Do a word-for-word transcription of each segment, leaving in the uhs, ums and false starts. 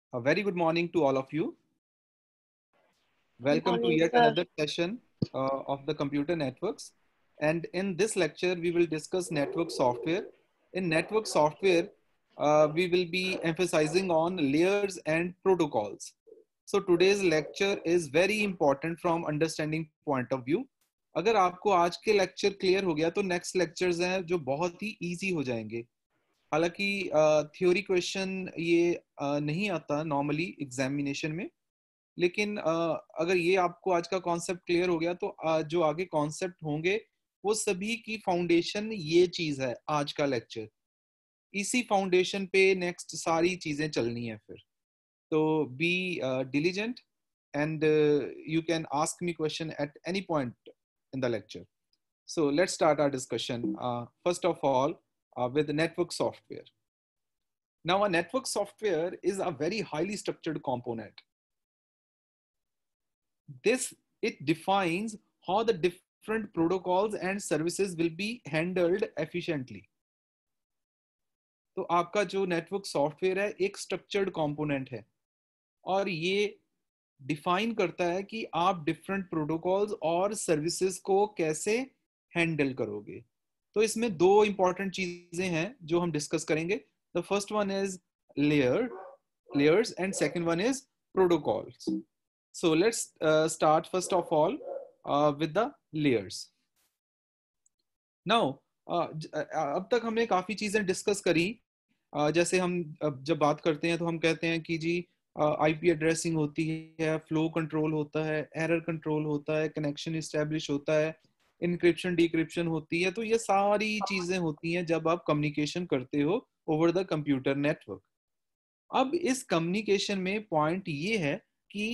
A very good morning to all of you. Good Welcome to morning, yet sir. another session uh, of the computer networks. And in this lecture, we will discuss network software. In network software, uh, we will be emphasizing on layers and protocols. So today's lecture is very important from understanding point of view. अगर आपको आज के lecture clear हो गया तो next lectures हैं जो बहुत ही इजी हो जाएंगे. हालांकि थ्योरी क्वेश्चन ये uh, नहीं आता नॉर्मली एग्जामिनेशन में, लेकिन uh, अगर ये आपको आज का कॉन्सेप्ट क्लियर हो गया तो uh, जो आगे कॉन्सेप्ट होंगे वो सभी की फाउंडेशन ये चीज है. आज का लेक्चर इसी फाउंडेशन पे नेक्स्ट सारी चीजें चलनी है फिर. तो be diligent and you can ask me question at any point in the lecture. So let's start our discussion. Uh, first of all, uh, with network software. Now, a network software is a very highly structured component. This it defines how the different protocols and services will be handled efficiently. तो आपका जो network software है एक structured component है और ये define करता है कि आप डिफरेंट प्रोटोकॉल्स और सर्विसेज को कैसे हैंडल करोगे. तो इसमें दो इंपॉर्टेंट चीजें हैं जो हम डिस्कस करेंगे. The first one is layer layers and second one is protocols. So let's uh, start first of all uh, with the layers. Now uh, अब तक हमने काफी चीजें डिस्कस करी. uh, जैसे हम जब बात करते हैं तो हम कहते हैं कि जी आईपी एड्रेसिंग होती है, फ्लो कंट्रोल होता है, एरर कंट्रोल होता है, कनेक्शन इस्टेब्लिश होता है, इनक्रिप्शन डिक्रिप्शन होती है. तो ये सारी चीजें होती हैं जब आप कम्युनिकेशन करते हो ओवर द कंप्यूटर नेटवर्क. अब इस कम्युनिकेशन में पॉइंट ये है कि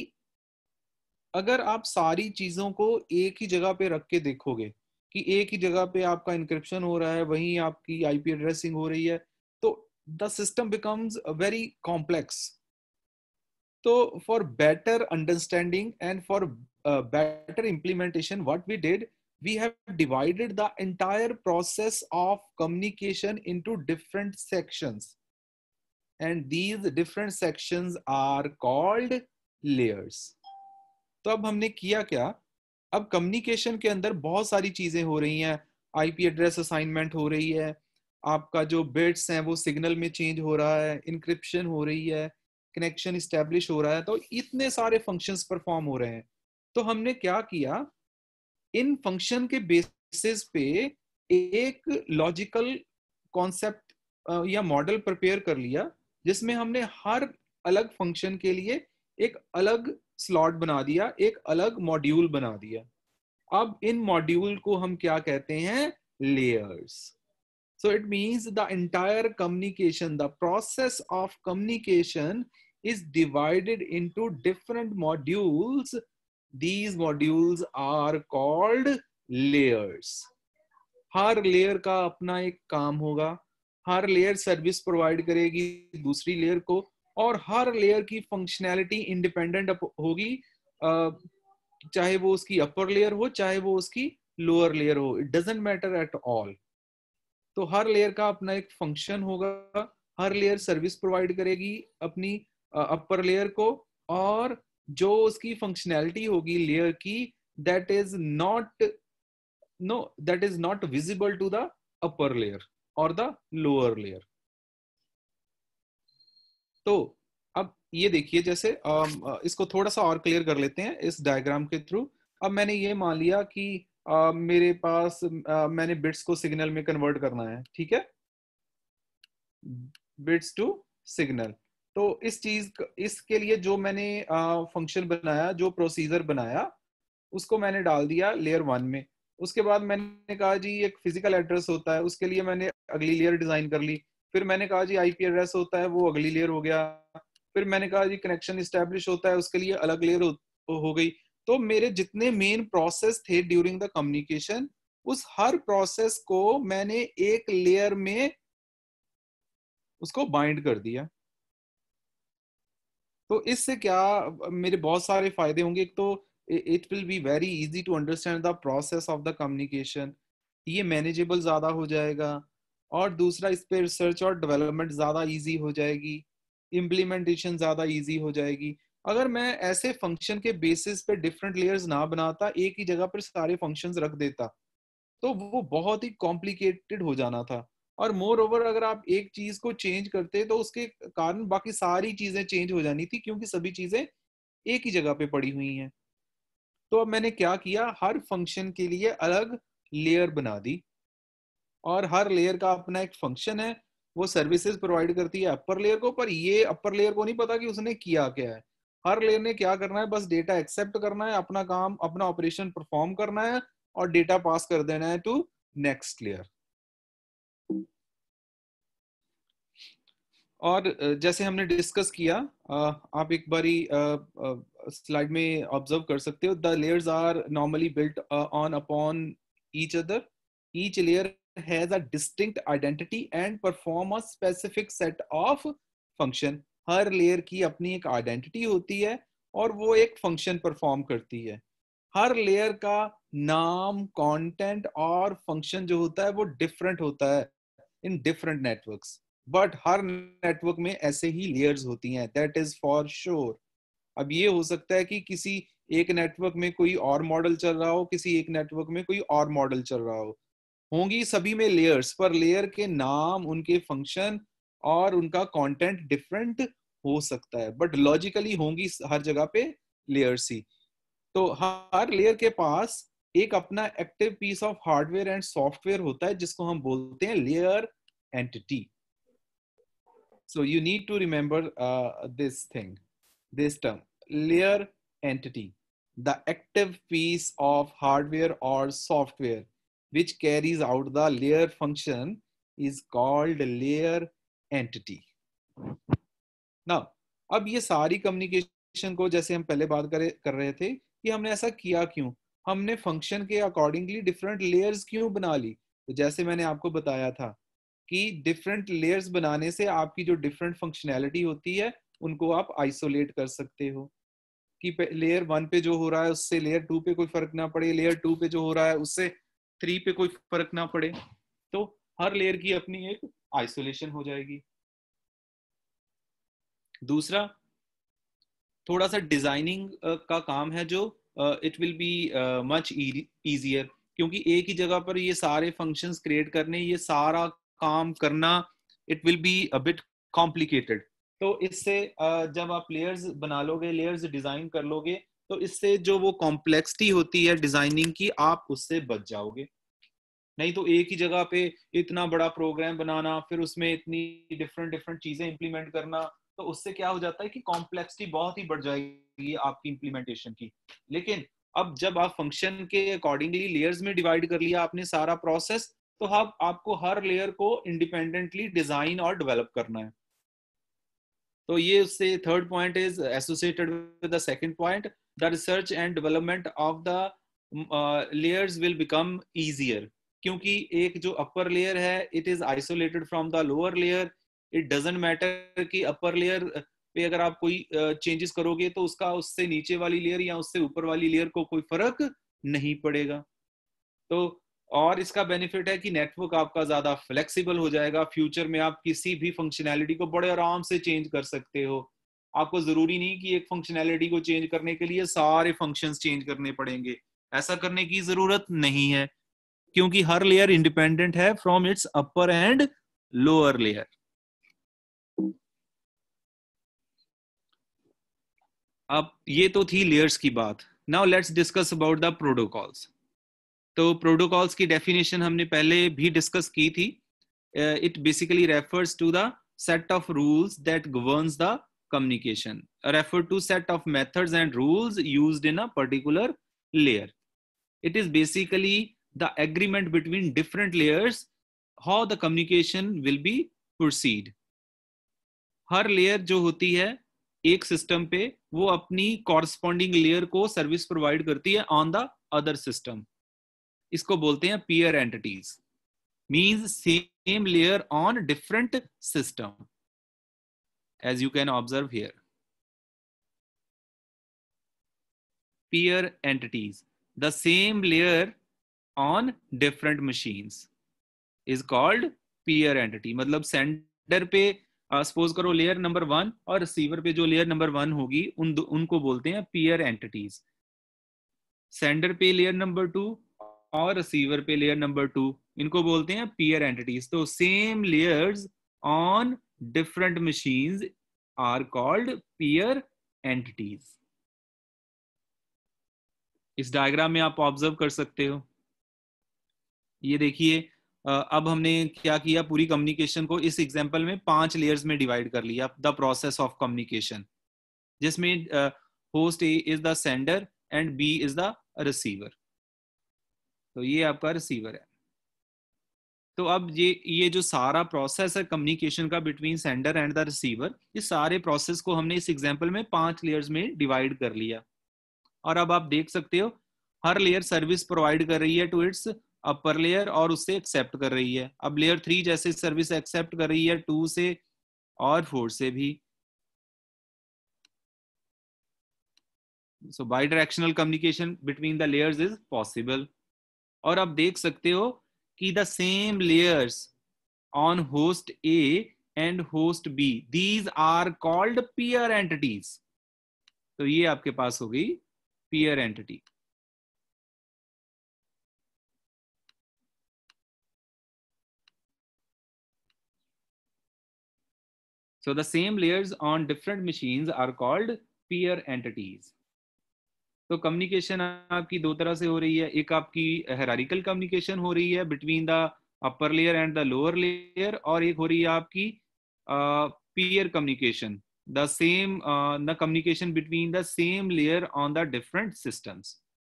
अगर आप सारी चीजों को एक ही जगह पे रख के देखोगे कि एक ही जगह पे आपका इनक्रिप्शन हो रहा है, वहीं आपकी आईपी एड्रेसिंग हो रही है, तो the system becomes very complex. So for better understanding and for uh, better implementation, what we did, we have divided the entire process of communication into different sections. And these different sections are called layers. तो अब हमने किया क्या, अब communication के अंदर बहुत सारी चीजें हो रही हैं. आईपी एड्रेस असाइनमेंट हो रही है, आपका जो बिट्स हैं वो सिग्नल में चेंज हो रहा है, इनक्रिप्शन हो रही है, कनेक्शन इस्टेब्लिश हो रहा है. तो इतने सारे फंक्शंस परफॉर्म हो रहे हैं. तो हमने क्या किया, इन फंक्शन के बेसिस पे एक लॉजिकल कॉन्सेप्ट या मॉडल प्रिपेयर कर लिया जिसमें हमने हर अलग फंक्शन के लिए एक अलग स्लॉट बना दिया, एक अलग मॉड्यूल बना दिया. अब इन मॉड्यूल को हम क्या कहते हैं, layers. So it means the entire communication, the process of communication is divided into different modules. These modules are called layers. हर लेयर का अपना एक काम होगा, हर लेयर सर्विस प्रोवाइड करेगी दूसरी लेयर को, और हर लेयर की फंक्शनैलिटी इंडिपेंडेंट होगी, चाहे वो उसकी अपर लेयर हो चाहे वो उसकी लोअर लेयर हो. It doesn't matter at all. तो हर लेयर का अपना एक फंक्शन होगा, हर लेयर सर्विस प्रोवाइड करेगी अपनी अपर लेयर को, और जो उसकी फंक्शनैलिटी होगी लेयर की, that is not no that is not visible to the upper layer और द लोअर लेयर. तो अब ये देखिए, जैसे इसको थोड़ा सा और क्लियर कर लेते हैं इस डायग्राम के थ्रू. अब मैंने ये मान लिया कि Uh, मेरे पास uh, मैंने बिट्स को सिग्नल में कन्वर्ट करना है, ठीक है, बिट्स टू सिग्नल. तो इस चीज इसके लिए जो मैंने फंक्शन uh, बनाया, जो प्रोसीजर बनाया, उसको मैंने डाल दिया लेयर वन में. उसके बाद मैंने कहा जी एक फिजिकल एड्रेस होता है, उसके लिए मैंने अगली लेयर डिजाइन कर ली. फिर मैंने कहा जी आईपी एड्रेस होता है, वो अगली लेयर हो गया. फिर मैंने कहा जी कनेक्शन इस्टेब्लिश होता है, उसके लिए अलग लेयर हो, हो गई. तो मेरे जितने मेन प्रोसेस थे ड्यूरिंग द कम्युनिकेशन, उस हर प्रोसेस को मैंने एक लेयर में उसको बाइंड कर दिया. तो इससे क्या मेरे बहुत सारे फायदे होंगे. एक तो it will be very easy to understand the process of the communication, ये मैनेजेबल ज्यादा हो जाएगा. और दूसरा, इस पे रिसर्च और डेवलपमेंट ज्यादा इजी हो जाएगी. इम्प्लीमेंटेशन ज्यादा इजी हो जाएगी। अगर मैं ऐसे फंक्शन के बेसिस पे डिफरेंट लेयर्स ना बनाता, एक ही जगह पर सारे फंक्शंस रख देता, तो वो बहुत ही कॉम्प्लिकेटेड हो जाना था। और मोर ओवर अगर आप एक चीज को चेंज करते तो उसके कारण बाकी सारी चीजें चेंज हो जानी थी, क्योंकि सभी चीजें एक ही जगह पे पड़ी हुई हैं। तो अब मैंने क्या किया, हर फंक्शन के लिए अलग लेयर बना दी, और हर लेयर का अपना एक फंक्शन है। वो सर्विसेज प्रोवाइड करती है अपर लेयर को, पर ये अपर लेयर को नहीं पता कि उसने किया क्या है। हर लेयर ने क्या करना है, बस डेटा एक्सेप्ट करना है, अपना काम, अपना ऑपरेशन परफॉर्म करना है, और डेटा पास कर देना है टू नेक्स्ट लेयर। और जैसे हमने डिस्कस किया, आप एक बारी स्लाइड में ऑब्जर्व कर सकते हो, the layers are normally built on upon each other, each layer has a distinct identity and perform a specific set of function. हर लेयर की अपनी एक आइडेंटिटी होती है और वो एक फंक्शन परफॉर्म करती है। हर लेयर का नाम, कंटेंट और फंक्शन जो होता है वो डिफरेंट होता है इन डिफरेंट नेटवर्क्स, बट हर नेटवर्क में ऐसे ही लेयर्स होती हैं, दैट इज फॉर श्योर। अब ये हो सकता है कि किसी एक नेटवर्क में कोई और मॉडल चल रहा हो, किसी एक नेटवर्क में कोई और मॉडल चल रहा हो, होंगी सभी में लेयर्स, पर लेयर के नाम, उनके फंक्शन और उनका कंटेंट डिफरेंट हो सकता है, बट लॉजिकली होंगी हर जगह पे लेयर्स ही। तो हर लेयर के पास एक अपना active piece of hardware and software होता है, जिसको हम बोलते हैं layer entity. So you need to remember uh, this thing, this term, layer entity, the active piece of hardware or software which carries out the layer function is called layer entity. Now, अब ये सारी communication को, जैसे हम पहले बात करे कर रहे थे कि हमने ऐसा किया क्यों, हमने फंक्शन के अकॉर्डिंगली डिफरेंट लेयर्स क्यों बना ली। तो जैसे मैंने आपको बताया था कि डिफरेंट लेयर्स बनाने से आपकी जो डिफरेंट फंक्शनैलिटी होती है उनको आप आइसोलेट कर सकते हो, कि लेयर वन पे जो हो रहा है उससे लेयर टू पे कोई फर्क ना पड़े, लेयर टू पे जो हो रहा है उससे थ्री पे कोई फर्क ना पड़े। तो हर लेयर की अपनी एक आइसोलेशन हो जाएगी। दूसरा, थोड़ा सा डिजाइनिंग का काम है, जो it will be much easier, क्योंकि एक ही जगह पर ये सारे फंक्शंस क्रिएट करने, ये सारा काम करना, it will be a bit complicated. तो इससे uh, जब आप लेयर्स बना लोगे, लेयर्स डिजाइन कर लोगे, तो इससे जो वो कॉम्प्लेक्सिटी होती है डिजाइनिंग की, आप उससे बच जाओगे। नहीं तो एक ही जगह पे इतना बड़ा प्रोग्राम बनाना, फिर उसमें इतनी डिफरेंट डिफरेंट चीजें इंप्लीमेंट करना, तो उससे क्या हो जाता है कि कॉम्प्लेक्सिटी बहुत ही बढ़ जाएगी आपकी इंप्लीमेंटेशन की। लेकिन अब जब आप फंक्शन के अकॉर्डिंगली लेयर्स में डिवाइड कर लिया आपने सारा प्रोसेस, तो अब आपको हर लेयर को इंडिपेंडेंटली डिजाइन और डेवलप करना है। तो ये उससे third point is associated with the second point, the research and development of the layers will become easier, क्योंकि एक जो अपर लेयर है, it is isolated from the lower layer. It doesn't matter कि अपर लेयर पे अगर आप कोई changes uh, करोगे तो उसका उससे नीचे वाली लेयर या उससे ऊपर वाली लेयर को कोई फर्क नहीं पड़ेगा। तो और इसका बेनिफिट है कि नेटवर्क आपका ज्यादा फ्लेक्सिबल हो जाएगा। फ्यूचर में आप किसी भी फंक्शनैलिटी को बड़े आराम से चेंज कर सकते हो। आपको जरूरी नहीं कि एक फंक्शनैलिटी को चेंज करने के लिए सारे फंक्शंस चेंज करने पड़ेंगे, ऐसा करने की जरूरत नहीं है, क्योंकि हर लेयर इंडिपेंडेंट है from its upper and lower layer. अब ये तो थी लेयर्स की बात। Now let's discuss about the protocols. तो प्रोटोकॉल्स की डेफिनेशन हमने पहले भी डिस्कस की थी। It basically refers to the set of rules that governs the communication, refer to set of methods and rules used in a particular layer. It is basically the agreement between different layers how the communication will be proceed. हर layer जो होती है एक system पे, वो अपनी corresponding layer को service provide करती है ऑन द अदर सिस्टम। इसको बोलते हैं peer entities, means same layer on different system, as you can observe here. Peer entities, the same layer on different machines is called peer entity. मतलब sender पे suppose करो layer number one और receiver पे जो layer number one होगी उन उनको बोलते हैं पीयर एंटिटीज। सेंडर पे लेयर नंबर टू और रिसीवर पे लेयर नंबर टू, इनको बोलते हैं पीयर एंटिटीज। तो same layers on different machines are called peer entities. इस डायग्राम में आप ऑब्जर्व कर सकते हो, ये देखिए अब हमने क्या किया, पूरी कम्युनिकेशन को इस एग्जांपल में पांच लेयर्स में डिवाइड कर लिया, द प्रोसेस ऑफ कम्युनिकेशन, जिसमें host A is the sender and B is the receiver. तो ये आपका रिसीवर है। तो अब ये ये जो सारा प्रोसेस है कम्युनिकेशन का between sender and the receiver, इस सारे प्रोसेस को हमने इस एग्जांपल में पांच लेयर्स में डिवाइड कर लिया। और अब आप देख सकते हो हर लेयर सर्विस प्रोवाइड कर रही है टू इट्स अपर लेयर और उससे एक्सेप्ट कर रही है। अब लेयर थ्री जैसे सर्विस एक्सेप्ट कर रही है टू से और फोर से भी। So bidirectional communication between the layers is possible. और आप देख सकते हो कि the same layers on host A and host B, these are called peer entities. तो ये आपके पास हो गई peer entity. So the same layers on different machines are called peer entities. तो कम्युनिकेशन आपकी दो तरह से हो रही है, एक आपकी हायरार्किकल कम्युनिकेशन हो रही है between the upper layer and the lower layer, और एक हो रही है आपकी peer communication, the same the communication between the same layer on the different systems.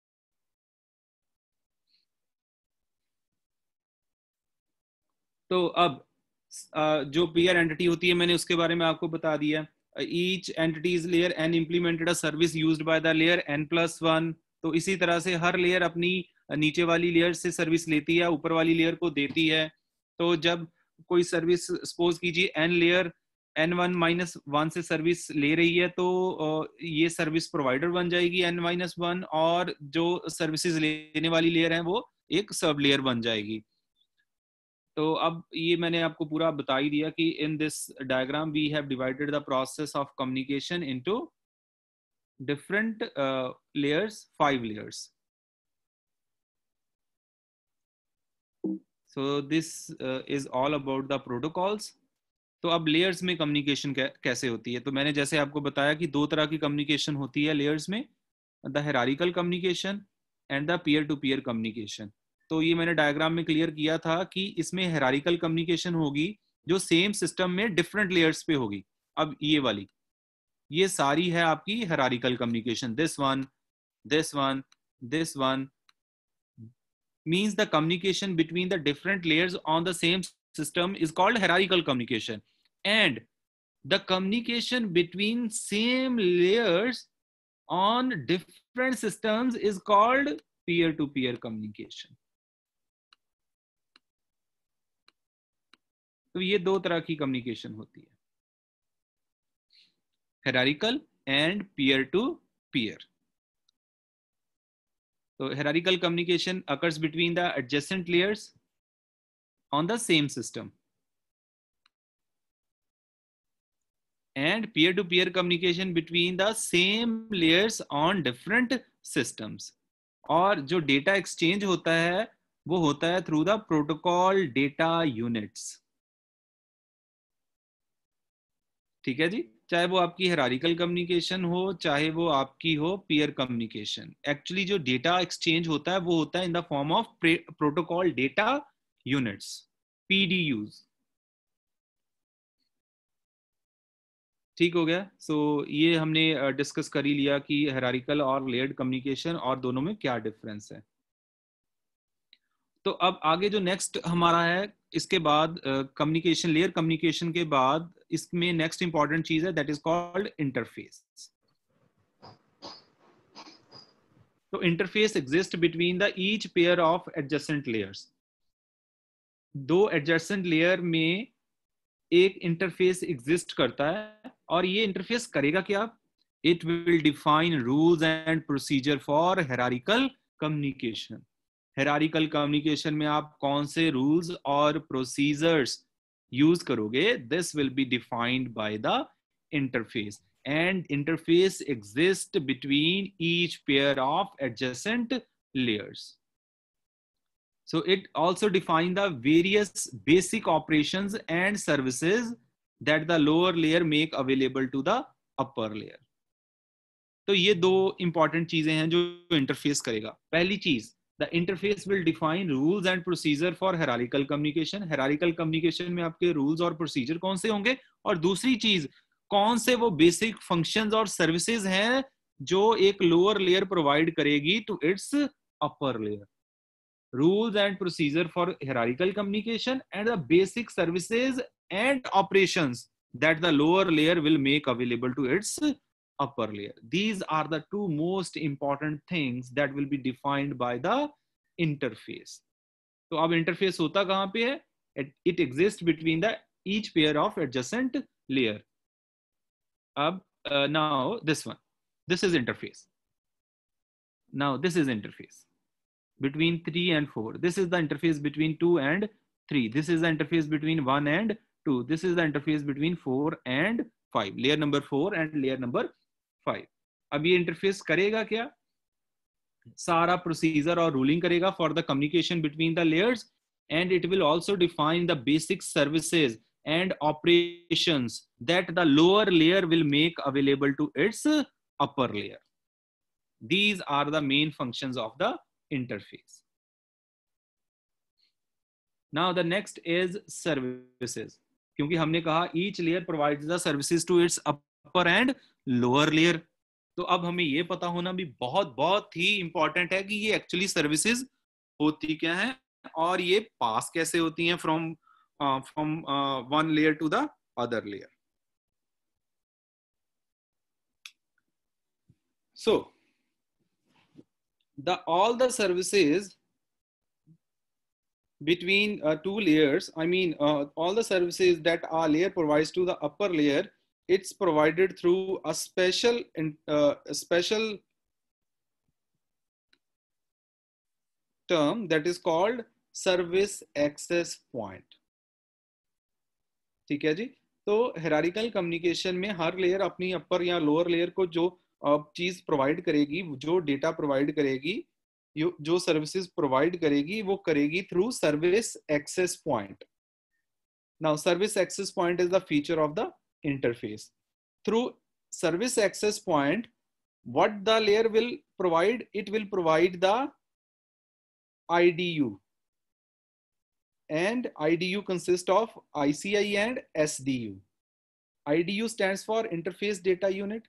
तो अब uh, जो पीयर एंटिटी होती है मैंने उसके बारे में आपको बता दिया। each entity's layer n implemented a service used by the layer n plus one। तो इसी तरह से हर लेयर अपनी नीचे वाली लेयर से सर्विस लेती है, ऊपर वाली लेयर को देती है। तो जब कोई सर्विस सपोज कीजिए n layer n one minus one से सर्विस ले रही है, तो ये सर्विस प्रोवाइडर बन जाएगी n माइनस वन, और जो सर्विसेज लेने वाली लेयर है वो एक सब लेयर बन जाएगी। तो अब ये मैंने आपको पूरा बता ही दिया कि in this diagram we have divided the process of communication into different layers, five layers. So this is all about the protocols. तो अब लेयर्स में कम्युनिकेशन कैसे होती है, तो मैंने जैसे आपको बताया कि दो तरह की कम्युनिकेशन होती है लेयर्स में, the hierarchical communication and the peer to peer communication. तो ये मैंने डायग्राम में क्लियर किया था कि इसमें हायरार्किकल कम्युनिकेशन होगी जो सेम सिस्टम में डिफरेंट लेयर्स पे होगी। अब ये वाली, ये सारी है आपकी hierarchical communication. This one, this one, this one means the communication between the different layers on the same system is called hierarchical communication, and the communication between same layers on different systems is called peer to peer communication। तो ये दो तरह की communication होती है, hierarchical and peer to peer. So hierarchical communication occurs between the adjacent layers on the same system, and peer-to-peer communication between the same layers on different systems। और जो data exchange होता है वो होता है through the protocol data units. ठीक है जी, चाहे वो आपकी हायरार्किकल कम्युनिकेशन हो चाहे वो आपकी हो पीयर कम्युनिकेशन, एक्चुअली जो डेटा एक्सचेंज होता है वो होता है in the form of protocol data units, PDUs. ठीक हो गया। सो so, ये हमने डिस्कस कर ही लिया कि हायरार्किकल और लेयर्ड कम्युनिकेशन और दोनों में क्या डिफरेंस है। तो अब आगे जो नेक्स्ट हमारा है, इसके बाद कम्युनिकेशन, लेयर कम्युनिकेशन के बाद इसमें नेक्स्ट इंपॉर्टेंट चीज है दैट इज कॉल्ड इंटरफेस। तो interface exist between the each pair of adjacent layers. दो एडजेसेंट लेयर में एक इंटरफेस एग्जिस्ट करता है, और ये इंटरफेस करेगा क्या? It will define rules and procedure for hierarchical communication. Hierarchical communication में आप कौन से रूल्स और प्रोसीजर्स यूज करोगे, this will be defined by the interface, and interface exists between each pair of adjacent layers. So it also defines the various basic operations and services that the lower layer make available to the upper layer. तो ये दो important चीजें हैं जो interface करेगा. पहली चीज, the interface will define rules and procedure for hierarchical communication. Hierarchical communication में आपके रूल्स और प्रोसीजर कौन से होंगे, और दूसरी चीज, कौन से वो बेसिक फंक्शंस और सर्विसेज हैं जो एक लोअर लेयर प्रोवाइड करेगी to its upper layer. Rules and procedure for hierarchical communication and the basic services and operations that the lower layer will make available to its upper layer. These are the two most important things that will be defined by the interface. तो अब interface होता कहाँ पे है? It, it exists between the each pair of adjacent layer. अब uh, now this one, this is interface. Now this is interface between three and four. This is the interface between two and three. This is the interface between one and two. This is the interface between four and five. Layer number four and layer number five. अब ये interface करेगा क्या? सारा procedure और ruling करेगा for the communication between the layers, and it will also define the basic services and operations that the lower layer will make available to its upper layer. These are the main functions of the interface. Now the next is services. क्योंकि हमने कहा each layer provides the services to its upper and lower layer. तो अब हमें ये पता होना भी बहुत बहुत ही important है कि ये actually services होती क्या है और ये pass कैसे होती हैं from uh, from uh, one layer to the other layer. So the all the services between uh, two layers, I mean uh, all the services that our layer provides to the upper layer, it's provided through a special uh, a special term that is called service access point. ठीक है जी. तो hierarchical communication में हर layer अपनी upper या lower layer को जो चीज प्रोवाइड करेगी, जो डेटा प्रोवाइड करेगी, जो सर्विसेज प्रोवाइड करेगी, वो करेगी through service access point. Now service access point is the feature of the interface. Through service access point, what the layer will provide, it will provide the IDU, and I D U consists of I C I and S D U. I D U stands for Interface Data Unit.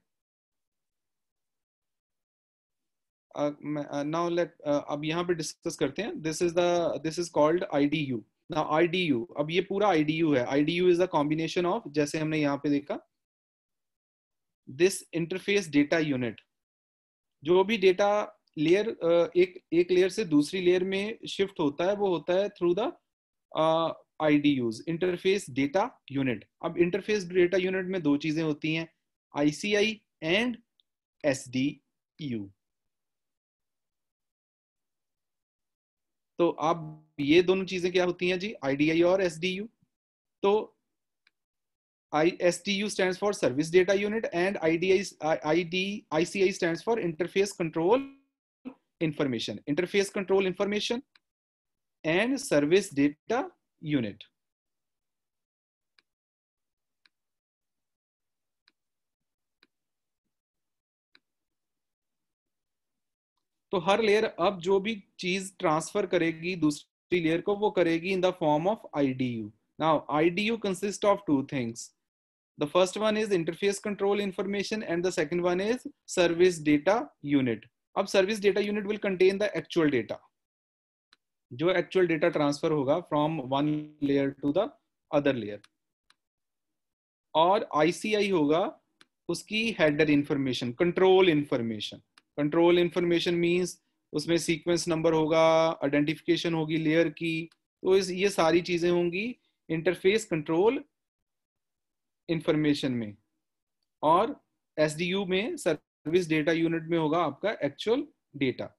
Uh, uh, now let uh, अब यहाँ पे discuss करते हैं. This is the this is called I D U. Now I D U, अब ये पूरा I D U है. I D U is a combination of, जैसे हमने यहाँ पे देखा, this interface data unit. जो भी डेटा लेयर uh, एक एक लेयर से दूसरी लेयर में शिफ्ट होता है, वो होता है through the I D Us, interface data unit. अब इंटरफेस डेटा यूनिट में दो चीजें होती हैं, I C I and S D U. तो अब ये दोनों चीजें क्या होती हैं जी, I D I और S D U. तो I S D U stands for Service Data Unit and I D I, I D, I C I stands for Interface Control Information. Interface Control Information and Service Data Unit. तो हर layer अब जो भी चीज transfer करेगी दूसरी layer को, वो करेगी in the form of I D U. Now I D U consists of two things. The first one is interface control information and the second one is service data unit. अब service data unit will contain the actual data, जो actual data transfer होगा from one layer to the other layer. और I C I होगा उसकी header information, control information. Control information means उसमें sequence number होगा, identification होगी layer की. तो इस ये सारी चीजें होंगी interface control information में. और S D U में service data unit में होगा आपका actual data.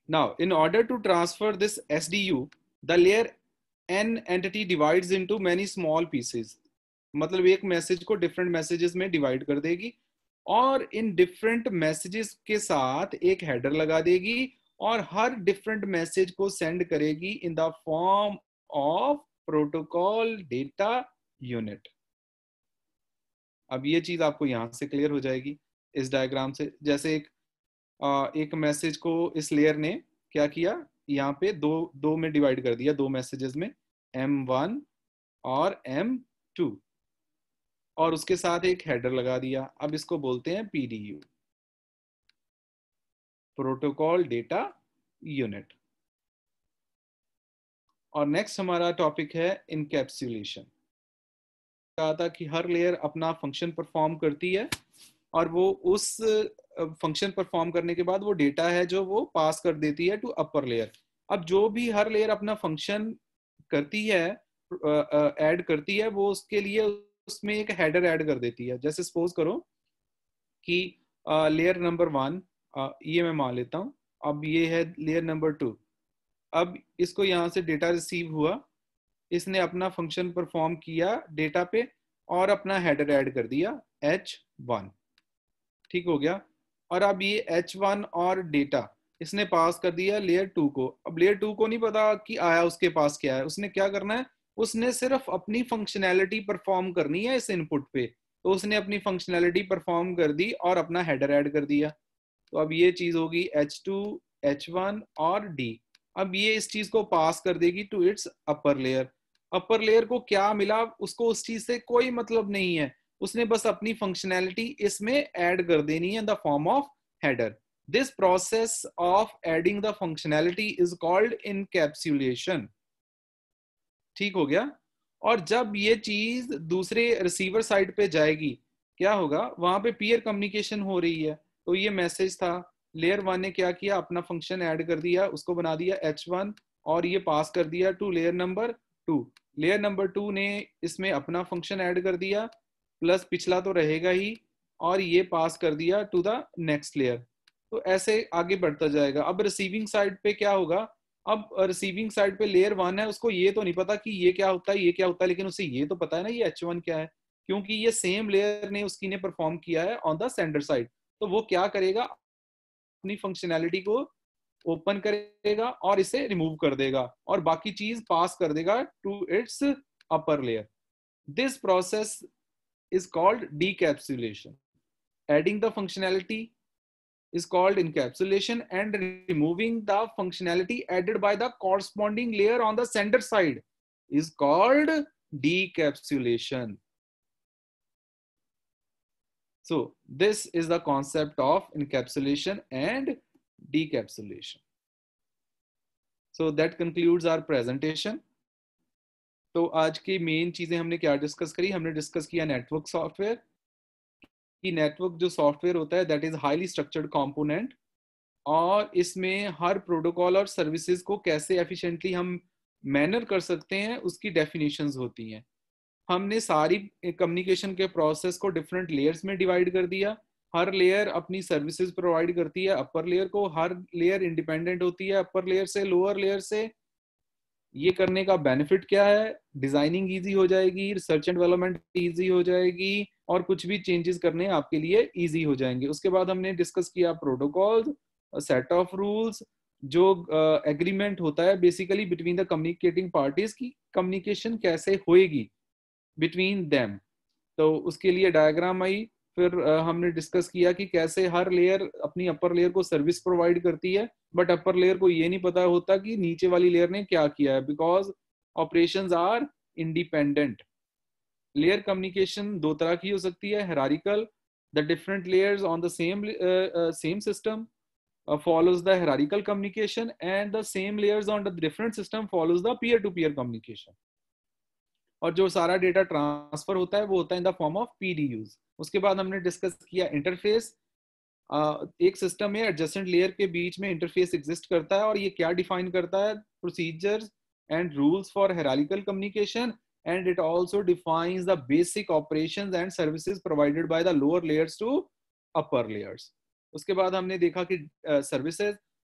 Now, in order to transfer this S D U, the layer n entity divides into many small pieces. मतलब एक मैसेज को डिफरेंट मैसेजेस में डिवाइड कर देगी और इन डिफरेंट मैसेजेस के साथ एक हेडर लगा देगी और हर डिफरेंट मैसेज को सेंड करेगी in the form of protocol data unit. अब ये चीज आपको यहां से क्लियर हो जाएगी इस डायग्राम से. जैसे एक आ, एक मैसेज को इस लेयर ने क्या किया, यहाँ पे दो दो में डिवाइड कर दिया, दो मैसेजेस में, एम वन और एम टू, और उसके साथ एक हेडर लगा दिया. अब इसको बोलते हैं पीडीयू, प्रोटोकॉल डेटा यूनिट. और नेक्स्ट हमारा टॉपिक है इनकैप्सुलेशन. कहा था कि हर लेयर अपना फंक्शन परफॉर्म करती है और वो उस फंक्शन परफॉर्म करने के बाद वो डेटा है जो वो पास कर देती है टू अपर लेयर. अब जो भी हर लेयर अपना फंक्शन करती है, ऐड करती है, वो उसके लिए उसमें एक हेडर ऐड कर देती है. जैसे सपोज करो कि लेयर नंबर वन, ये मैं मान लेता हूँ, अब ये है लेयर नंबर टू. अब इसको यहाँ से डेटा रिसीव हुआ, इसने अपना फंक्शन परफॉर्म किया डेटा पे और अपना हेडर ऐड कर दिया एच वन. ठीक हो गया. और अब ये एच वन और डेटा इसने पास कर दिया लेयर टू को. अब लेयर टू को नहीं पता कि आया उसके पास क्या है. उसने क्या करना है, उसने सिर्फ अपनी फंक्शनैलिटी परफॉर्म करनी है इस इनपुट पे. तो उसने अपनी फंक्शनैलिटी परफॉर्म कर दी और अपना हेडर ऐड कर दिया. तो अब ये चीज होगी एच टू, एच वन और डी. अब ये इस चीज को पास कर देगी to its upper layer. Upper layer को क्या मिला, उसको उस चीज से कोई मतलब नहीं है. उसने बस अपनी फंक्शनैलिटी इसमें ऐड कर देनी है in the form of header. This process of adding the functionality is called encapsulation. ठीक हो गया. और जब ये चीज दूसरे रिसीवर साइड पे जाएगी, क्या होगा, वहां पे पीयर कम्युनिकेशन हो रही है. तो ये मैसेज था, लेयर वन ने क्या किया, अपना फंक्शन ऐड कर दिया, उसको बना दिया एच वन और ये पास कर दिया to layer number two. Layer number two ने इसमें अपना फंक्शन ऐड कर दिया, प्लस पिछला तो रहेगा ही, और ये पास कर दिया टू द नेक्स्ट लेयर. तो ऐसे आगे बढ़ता जाएगा. अब रिसीविंग साइड पे क्या होगा, अब रिसीविंग साइड पे लेयर वन है, उसको ये तो नहीं पता कि ये क्या होता है, ये क्या होता है, लेकिन उसे ये तो पता है ना ये एच वन क्या है, क्योंकि ये सेम लेयर ने उसकी ने परफॉर्म किया है ऑन द सेंडर साइड. तो वो क्या करेगा, अपनी फंक्शनैलिटी को ओपन करेगा और इसे रिमूव कर देगा और बाकी चीज पास कर देगा to its upper layer. This process is called decapsulation. Adding the functionality is called encapsulation and removing the functionality added by the corresponding layer on the sender side is called decapsulation. So this is the concept of encapsulation and decapsulation. So that concludes our presentation. तो आज की main चीजें हमने क्या discuss करी, हमने discuss किया network software कि नेटवर्क जो सॉफ्टवेयर होता है that is highly structured component, और इसमें हर प्रोटोकॉल और सर्विसेज को कैसे एफिशिएंटली हम मैनर कर सकते हैं उसकी डेफिनेशंस होती हैं. हमने सारी कम्युनिकेशन के प्रोसेस को डिफरेंट लेयर्स में डिवाइड कर दिया. हर लेयर अपनी सर्विसेज प्रोवाइड करती है अपर लेयर को, हर लेयर इंडिपेंडेंट होती है अपर लेयर से, लोअर लेयर से. ये करने का बेनिफिट क्या है, डिजाइनिंग इजी हो जाएगी, रिसर्च एंड डेवलपमेंट इजी हो जाएगी, और कुछ भी चेंजेस करने आपके लिए इजी हो जाएंगे. उसके बाद हमने डिस्कस किया प्रोटोकॉल्स, सेट ऑफ रूल्स, जो एग्रीमेंट uh, होता है basically between the communicating parties की कम्युनिकेशन कैसे होएगी बिटवीन देम. तो उसके लिए डायग्राम आई. फिर uh, हमने डिस्कस किया कि कैसे हर लेयर अपनी अपर लेयर को सर्विस प्रोवाइड करती है, बट अपर लेयर को ये नहीं पता होता कि नीचे वाली लेयर ने क्या किया है, because operations are independent. Layer communication दो तरह की हो सकती है, hierarchical, the different layers on the same same system follows the hierarchical communication, and the same layers on the different system follows the peer to peer communication. और जो सारा data transfer होता है वो होता है in the form of PDUs. उसके बाद हमने डिस्कस किया इंटरफेस. Uh, एक सिस्टम में एडजेसेंट लेयर के बीच में इंटरफेस एग्जिस्ट करता है, और ये क्या डिफाइन करता है, procedures and rules for hierarchical communication, and it also defines the basic operations and services provided by the lower layers to upper layers. उसके बाद हमने देखा कि सर्विसेज uh,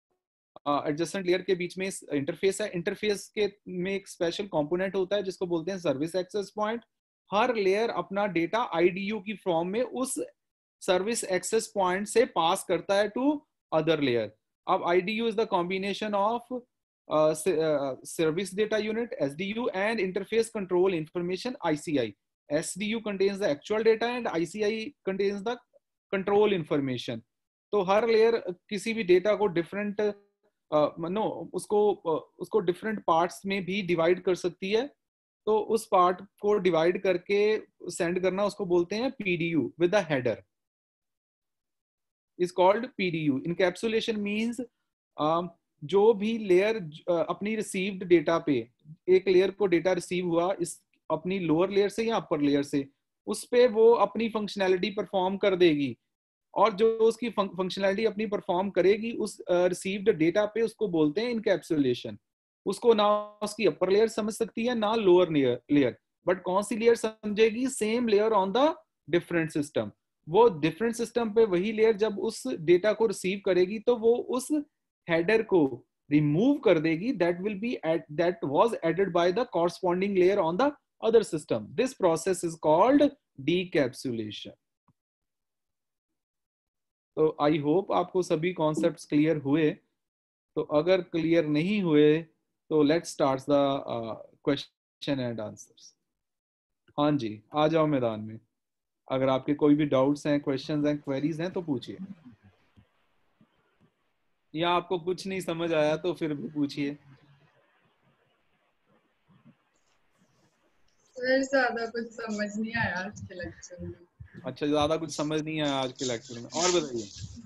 एडजेसेंट लेयर के बीच में इंटरफेस है, इंटरफेस के में एक स्पेशल कंपोनेंट होता है जिसको बोलते हैं सर्विस एक्सेस पॉइंट। हर लेयर अपना डेटा आईडीयू की फॉर्म में उस सर्विस एक्सेस पॉइंट से पास करता है टू अदर लेयर। अब IDU is the combination of service data unit SDU and interface control information ICI. SDU contains the actual data and ICI contains the control information. तो हर layer किसी भी data को different no uh, उसको uh, उसको different parts में भी divide कर सकती है। तो उस पार्ट को डिवाइड करके सेंड करना उसको बोलते हैं PDU with the header is called PDU. Encapsulation means जो भी लेयर uh, अपनी रिसीव्ड डेटा पे, एक लेयर को डेटा रिसीव हुआ इस अपनी लोअर लेयर से या अपर लेयर से, उस पे वो अपनी फंक्शनैलिटी परफॉर्म कर देगी, और जो उसकी फंक्शनैलिटी अपनी परफॉर्म करेगी उस रिसीव्ड uh, डेटा पे, उसको बोलते हैं इनकैप्सुलेशन। उसको ना उसकी अपर लेयर समझ सकती है ना लोअर लेयर, बट कौन सी लेयर समझेगी? Same layer on the different system. वो डिफरेंट सिस्टम पे वही लेयर जब उस डेटा को रिसीव करेगी तो वो उस हेडर को रिमूव कर देगी, that will be that was added by the corresponding layer on the other system. This process is called decapsulation. तो आई होप आपको सभी कॉन्सेप्ट्स क्लियर हुए। तो अगर क्लियर नहीं हुए तो let's start the question and answers. हाँ जी, आ जाओ मैदान में। अगर आपके कोई भी डाउट्स हैं, क्वेश्चंस हैं, क्वेरीज हैं तो पूछिए, या आपको कुछ नहीं समझ आया तो फिर भी पूछिए। सर ज्यादा कुछ समझ नहीं आया आज के लेक्चर में। अच्छा, ज्यादा कुछ समझ नहीं आया आज के लेक्चर में, और बताइए।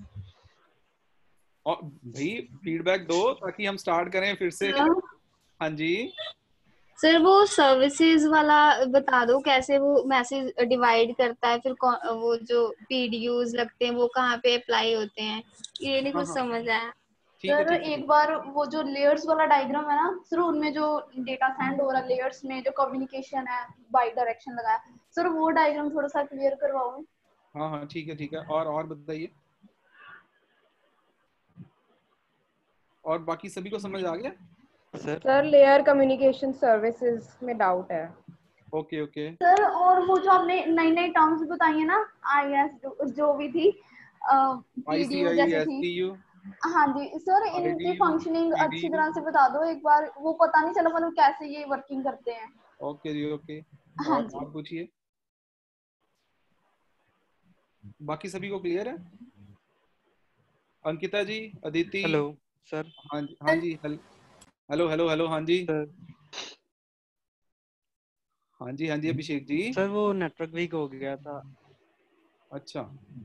और भाई फीडबैक दो ताकि हम स्टार्ट करें फिर से। हाँ जी सर, वो सर्विसेज वाला बता दो, कैसे वो मैसेज डिवाइड करता है, फिर वो जो पीडीयूज लगते हैं वो कहाँ पे अप्लाई होते हैं, ये नहीं हाँ कुछ हाँ समझ आया। ठीक है सर ठीक है। एक बार वो जो लेयर्स वाला डायग्राम है ना सर, उनमें जो डेटा सेंड हो रहा है लेयर्स में, जो कम्युनिकेशन है बाई डायरेक्शन लगाया, सर वो डायग्राम थोड़ा सा क्लियर करवाओ। हाँ हाँ ठीक है ठीक है। और और बताइए, और बाकी सभी को समझ आ गया? Sir sir layer communication services में डाउट है। ओके ओके सर और वो जो आपने नई नई टर्म्स बताई है ना, आई एस जो, जो भी थी पीडीयू आईसीआई, जैसे थी, एसडीयू, हाँ जी सर, इनकी आईडीयू, फंक्शनिंग अच्छी पीडीयू। तरह से बता दो एक बार, वो पता नहीं चला मतलब कैसे ये वर्किंग करते हैं। ओके जी ओके। हाँ और जी आप पूछिए, बाकी सभी को क्लियर है? अंकिता जी, अदिति। Hello sir. हाँ जी हाँ जी हेलो हेलो हेलो हाँ जी सर हाँ जी हाँ जी अभिषेक जी। सर वो नेटवर्क वीक हो गया था। अच्छा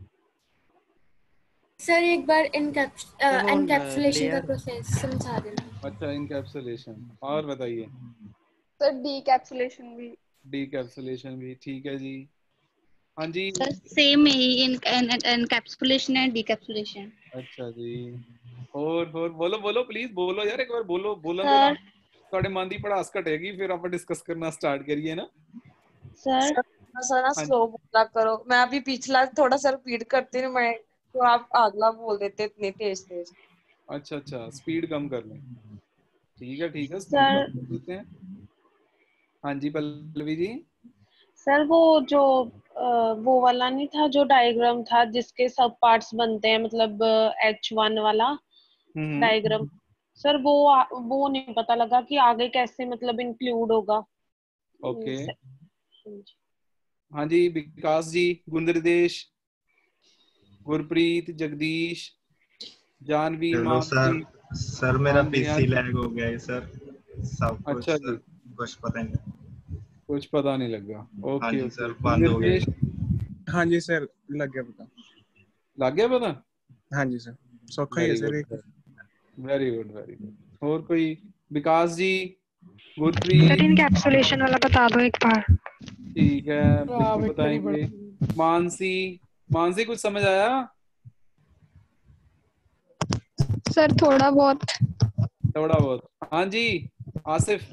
सर एक बार एनकैप्सुलेशन का लेयर प्रोसेस समझा देना। अच्छा इनकैप्सुलेशन। और बताइए। सर डीकैप्सुलेशन भी। डीकैप्सुलेशन भी ठीक है जी। हाँ जी सर सेम ही एनकैप्सुलेशन एंड डीकैप्सुलेशन। अच्छा जी। और और बोलो बोलो प्लीज बोलो यार, एक बार बोलो बोलो तो सर थोड़े मन की पढ़ास घटेगी, फिर आप डिस्कस करना स्टार्ट करिए ना। सर सर ना हाँ स्लो बोला करो, मैं अभी पिछला थोड़ा सा रिपीट करती हूँ, मैं तो आप अगला बोल देते इतने तेज तेज। अच्छा अच्छा स्पीड कम कर लें। ठीक है ठीक है स्पीड सर कम कर देते हैं। हाँ जी पल्लवी जी। सर वो जो अ, वो वाला नहीं था जो डायग्राम था जिसके सब पार्ट्स बनते हैं, मतलब एच वन वाला हम्म डायग्राम। सर वो आ- वो नहीं पता लगा कि आगे कैसे मतलब इंक्लूड होगा। ओके। हम्म, हाँ जी विकास जी, गुंदरदेश, Gurpreet, Jagdish, Janvi, hello Mansi. Sir. Sir मेरा हाँ जी हाँ पीसी जी। लैग हो गया है सर, सब कुछ अच्छा जी, सर कुछ पता नहीं। कुछ पता नहीं लगा। हाँ ओके जी ओके सर बंद हो गया गुंदरदेश। है। हाँ जी सर, लग गया पता। लग गया पता? हाँ जी सर, सौखा ही है वेरी सर गुड एक। Very good very good. और कोई? विकास जी, सर गुरप्रीत। इनकैप्सुलेशन वाला बता दो एक बार। ठीक है बिल्कुल बताएंगे। मानसी, मानसी कुछ समझ आया? सर थोड़ा बहुत। थोड़ा बहुत। हाँ जी आसिफ।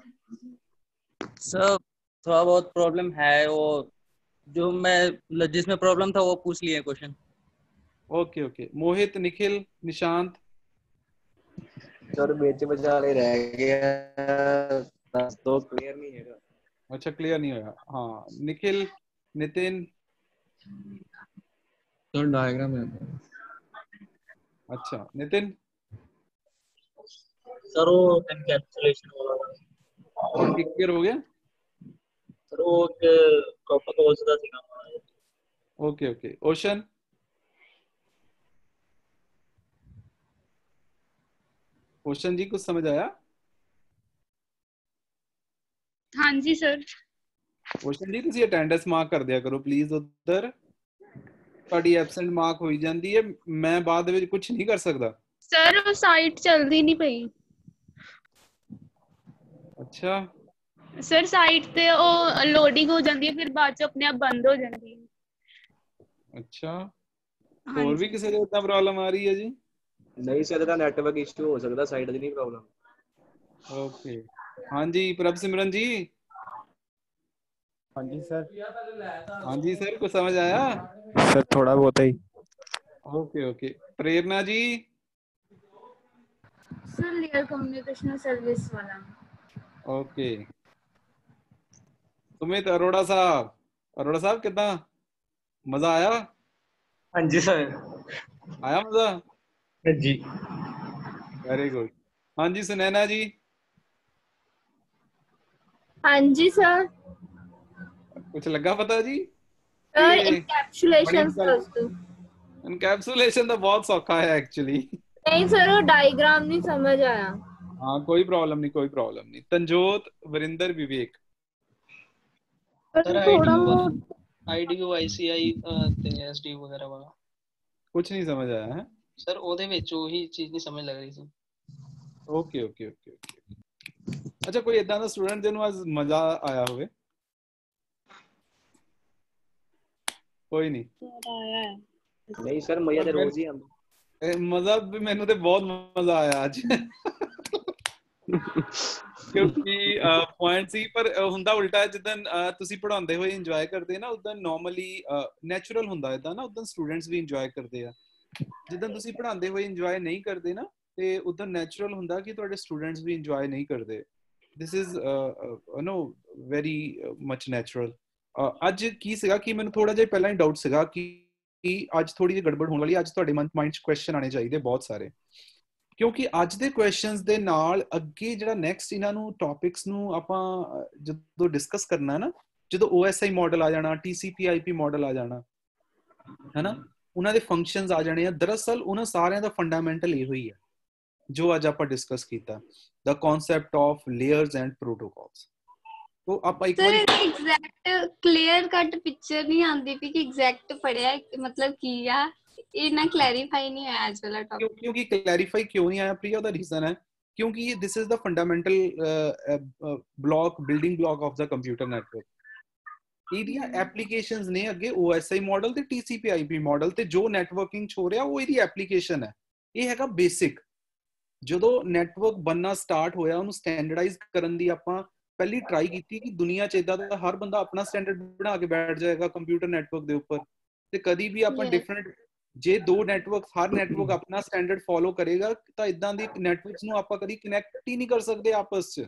सर थोड़ा बहुत प्रॉब्लम है, वो जो मैं जिसमें प्रॉब्लम था वो पूछ लिए question. Okay okay. Mohit, Nikhil, Nishant. Sir बीच विचाले रह गया दस तो क्लियर नहीं है। अच्छा क्लियर नहीं होया। हाँ निखिल, नितिन। सर डायग्राम है। अच्छा नितिन। सर वो एनकैप्सुलेशन वाला और क्लियर हो गया। सर वो एक प्रोटोकॉल्स का सीखा। Okay okay. ओशन। ओशन जी कुछ समझ आया? हाँ जी सर। ओशन जी ਤੁਸੀਂ ਅਟੈਂਡੈਂਸ ਮਾਰਕ ਕਰ ਦਿਆ ਕਰੋ ਪਲੀਜ਼ ਉਧਰ। ਤੁਹਾਡੀ ਐਬਸੈਂਟ ਮਾਰਕ ਹੋਈ ਜਾਂਦੀ ਹੈ, ਮੈਂ ਬਾਅਦ ਦੇ ਵਿੱਚ ਕੁਝ ਨਹੀਂ ਕਰ ਸਕਦਾ। ਸਰ ਉਹ ਸਾਈਟ ਚੱਲਦੀ ਨਹੀਂ ਪਈ। ਅੱਛਾ ਸਰ ਸਾਈਟ ਤੇ ਉਹ ਲੋਡਿੰਗ ਹੋ ਜਾਂਦੀ ਹੈ, ਫਿਰ ਬਾਅਦ ਚ ਆਪਣੇ ਆਪ ਬੰਦ ਹੋ ਜਾਂਦੀ ਹੈ। ਅੱਛਾ ਹੋਰ ਵੀ ਕਿਸੇ ਦੇ ਇਦਾਂ ਪ੍ਰੋਬਲਮ ਆ ਰਹੀ ਹੈ ਜੀ? नहीं सर का नेटवर्क इशू हो सकता, साइड दी नहीं प्रॉब्लम। ओके हाँ जी प्रभ सिमरन जी। हाँ जी सर। हाँ जी सर कुछ समझ आया? सर थोड़ा बहुत ही। Okay okay. Prerna ji. Sir layer communication service वाला। ओके। सुमित अरोड़ा साहब, अरोड़ा साहब कितना मजा आया? हाँ जी सर। आया मजा? जी वेरी गुड। हाँ जी सुनैना जी। हाँ जी सर। कुछ लगा पता जी? Sir encapsulation. एनकैप्सुलेशन तो बहुत सौखा है एक्चुअली। नहीं सर वो डायग्राम नहीं समझ आया। हाँ कोई प्रॉब्लम नहीं, कोई प्रॉब्लम नहीं। Tanjot, Varinder, Vivek. Sir IDU IDU ICI ਤੇ ਐਸਡੀ ਵਗੈਰਾ ਵਾਲਾ कुछ नहीं समझ आया है सर। ਉਹਦੇ ਵਿੱਚ ਉਹੀ ਚੀਜ਼ ਨਹੀਂ ਸਮਝ ਲੱਗ ਰਹੀ ਸੀ। Okay okay okay okay. ਅੱਛਾ ਕੋਈ ਇਦਾਂ ਦਾ ਸਟੂਡੈਂਟ ਜਿਹਨੂੰ ਅੱਜ ਮਜ਼ਾ ਆਇਆ ਹੋਵੇ? ਕੋਈ ਨਹੀਂ। ਆਇਆ ਹੈ नहीं सर मजा तो रोज ही आंदा। ਮਜ਼ਾ ਵੀ ਮੈਨੂੰ ਤੇ ਬਹੁਤ ਮਜ਼ਾ ਆਇਆ ਅੱਜ ਕਿਉਂਕਿ ਪੁਆਇੰਟ ਸੀ ਪਰ ਹੁੰਦਾ ਉਲਟਾ। ਜਿੱਦਾਂ ਤੁਸੀਂ ਪੜਾਉਂਦੇ ਹੋਏ ਇੰਜੋਏ ਕਰਦੇ ਨਾ, ਉਦਾਂ ਨਾਰਮਲੀ ਨੈਚੁਰਲ ਹੁੰਦਾ ਇਦਾਂ ਨਾ, ਉਦਾਂ ਸਟੂਡੈਂਟਸ ਵੀ ਇੰਜੋਏ ਕਰਦੇ ਆ। ਜਿੱਦਾਂ ਤੁਸੀਂ ਪੜਾਉਂਦੇ ਹੋਏ ਇੰਜੋਏ ਨਹੀਂ ਕਰਦੇ ਨਾ, ਤੇ ਉਦਾਂ ਨੈਚੁਰਲ ਹੁੰਦਾ ਕਿ ਤੁਹਾਡੇ ਸਟੂਡੈਂਟਸ ਵੀ ਇੰਜੋਏ ਨਹੀਂ ਕਰਦੇ। This is no very much natural. ਅੱਜ ਕੀ ਸੀਗਾ ਕਿ ਮੈਨੂੰ ਥੋੜਾ ਜਿਹਾ ਪਹਿਲਾਂ ਹੀ ਡਾਊਟ ਸੀਗਾ ਕਿ ਅੱਜ ਥੋੜੀ ਜਿਹੀ ਗੜਬੜ ਹੋਣ ਵਾਲੀ। ਅੱਜ ਤੁਹਾਡੇ ਮਾਈਂਡ 'ਚ ਕੁਐਸਚਨ ਆਣੇ ਚਾਹੀਦੇ ਬਹੁਤ ਸਾਰੇ, ਕਿਉਂਕਿ ਅੱਜ ਦੇ ਕੁਐਸਚਨਸ ਦੇ ਨਾਲ ਅੱਗੇ ਜਿਹੜਾ ਨੈਕਸਟ ਇਹਨਾਂ ਨੂੰ ਟੌਪਿਕਸ ਨੂੰ ਆਪਾਂ ਜਦੋਂ ਡਿਸਕਸ ਕਰਨਾ ਨਾ, ਜਦੋਂ ਓ ਐਸ ਆਈ ਮਾਡਲ ਆ ਜਾਣਾ, T C P I P model ਆ ਜਾਣਾ ਹੈ ਨਾ, ਉਹਨਾਂ ਦੇ ਫੰਕਸ਼ਨਸ ਆ ਜਾਣੇ ਆ। ਦਰਅਸਲ ਉਹਨਾਂ ਸਾਰਿਆਂ ਦਾ ਫੰਡਾਮੈਂਟਲ ਇਹੋ ਹੀ ਹੈ ਜੋ ਅੱਜ ਆਪਾਂ ਡਿਸਕਸ ਕੀਤਾ, the concept of layers and protocols. तो ਆਪਾਂ ਇੱਕ ਵਾਰੀ sir exact clear cut picture ਨਹੀਂ ਆਉਂਦੀ ਵੀ ਕਿ ਐਗਜ਼ੈਕਟ ਪੜਿਆ ਮਤਲਬ ਕੀ ਆ, ਇਹ ਨਾ ਕਲੈਰੀਫਾਈ ਨਹੀਂ ਹੋਇਆ ਅੱਜ ਵਾਲਾ ਟੌਪਿਕ। ਕਿਉਂਕਿ ਕਲੈਰੀਫਾਈ ਕਿਉਂ ਨਹੀਂ ਆਇਆ ਪ੍ਰਿਆ? ਉਹਦਾ ਰੀਜ਼ਨ ਹੈ ਕਿਉਂਕਿ this is the fundamental block, building block of the computer network. ਇਹਦੀਆਂ ਐਪਲੀਕੇਸ਼ਨਸ ਨੇ ਅੱਗੇ ਓ ਐਸ ਆਈ ਮਾਡਲ ਤੇ T C P I P model ਤੇ ਜੋ ਨੈਟਵਰਕਿੰਗ 'ਚ ਹੋ ਰਿਹਾ ਉਹ ਇਹਦੀ ਐਪਲੀਕੇਸ਼ਨ ਹੈ। ਇਹ ਹੈਗਾ ਬੇਸਿਕ। ਜਦੋਂ ਨੈਟਵਰਕ ਬਣਨਾ ਸਟਾਰਟ ਹੋਇਆ, ਉਹਨੂੰ ਸਟੈਂਡਰਡਾਈਜ਼ ਕਰਨ ਦੀ ਆਪਾਂ ਪਹਿਲੀ ਟਰਾਈ ਕੀਤੀ ਕਿ ਦੁਨੀਆ 'ਚ ਇਦਾਂ ਦਾ ਹਰ ਬੰਦਾ ਆਪਣਾ ਸਟੈਂਡਰਡ ਬਣਾ ਕੇ ਬੈਠ ਜਾਏਗਾ ਕੰਪਿਊਟਰ ਨੈਟਵਰਕ ਦੇ ਉੱਪਰ, ਤੇ ਕਦੀ ਵੀ ਆਪਾਂ ਡਿਫਰੈਂਟ ਜੇ ਦੋ ਨੈਟਵਰਕ ਹਰ ਨੈਟਵਰਕ ਆਪਣਾ ਸਟੈਂਡਰਡ ਫੋਲੋ ਕਰੇਗਾ ਤਾਂ ਇਦਾਂ ਦੀ ਨੈਟਵਰਕਸ ਨੂੰ ਆਪਾਂ ਕਦੀ ਕਨੈਕਟ ਹੀ ਨਹੀਂ ਕਰ ਸਕਦੇ ਆਪਸ 'ਚ।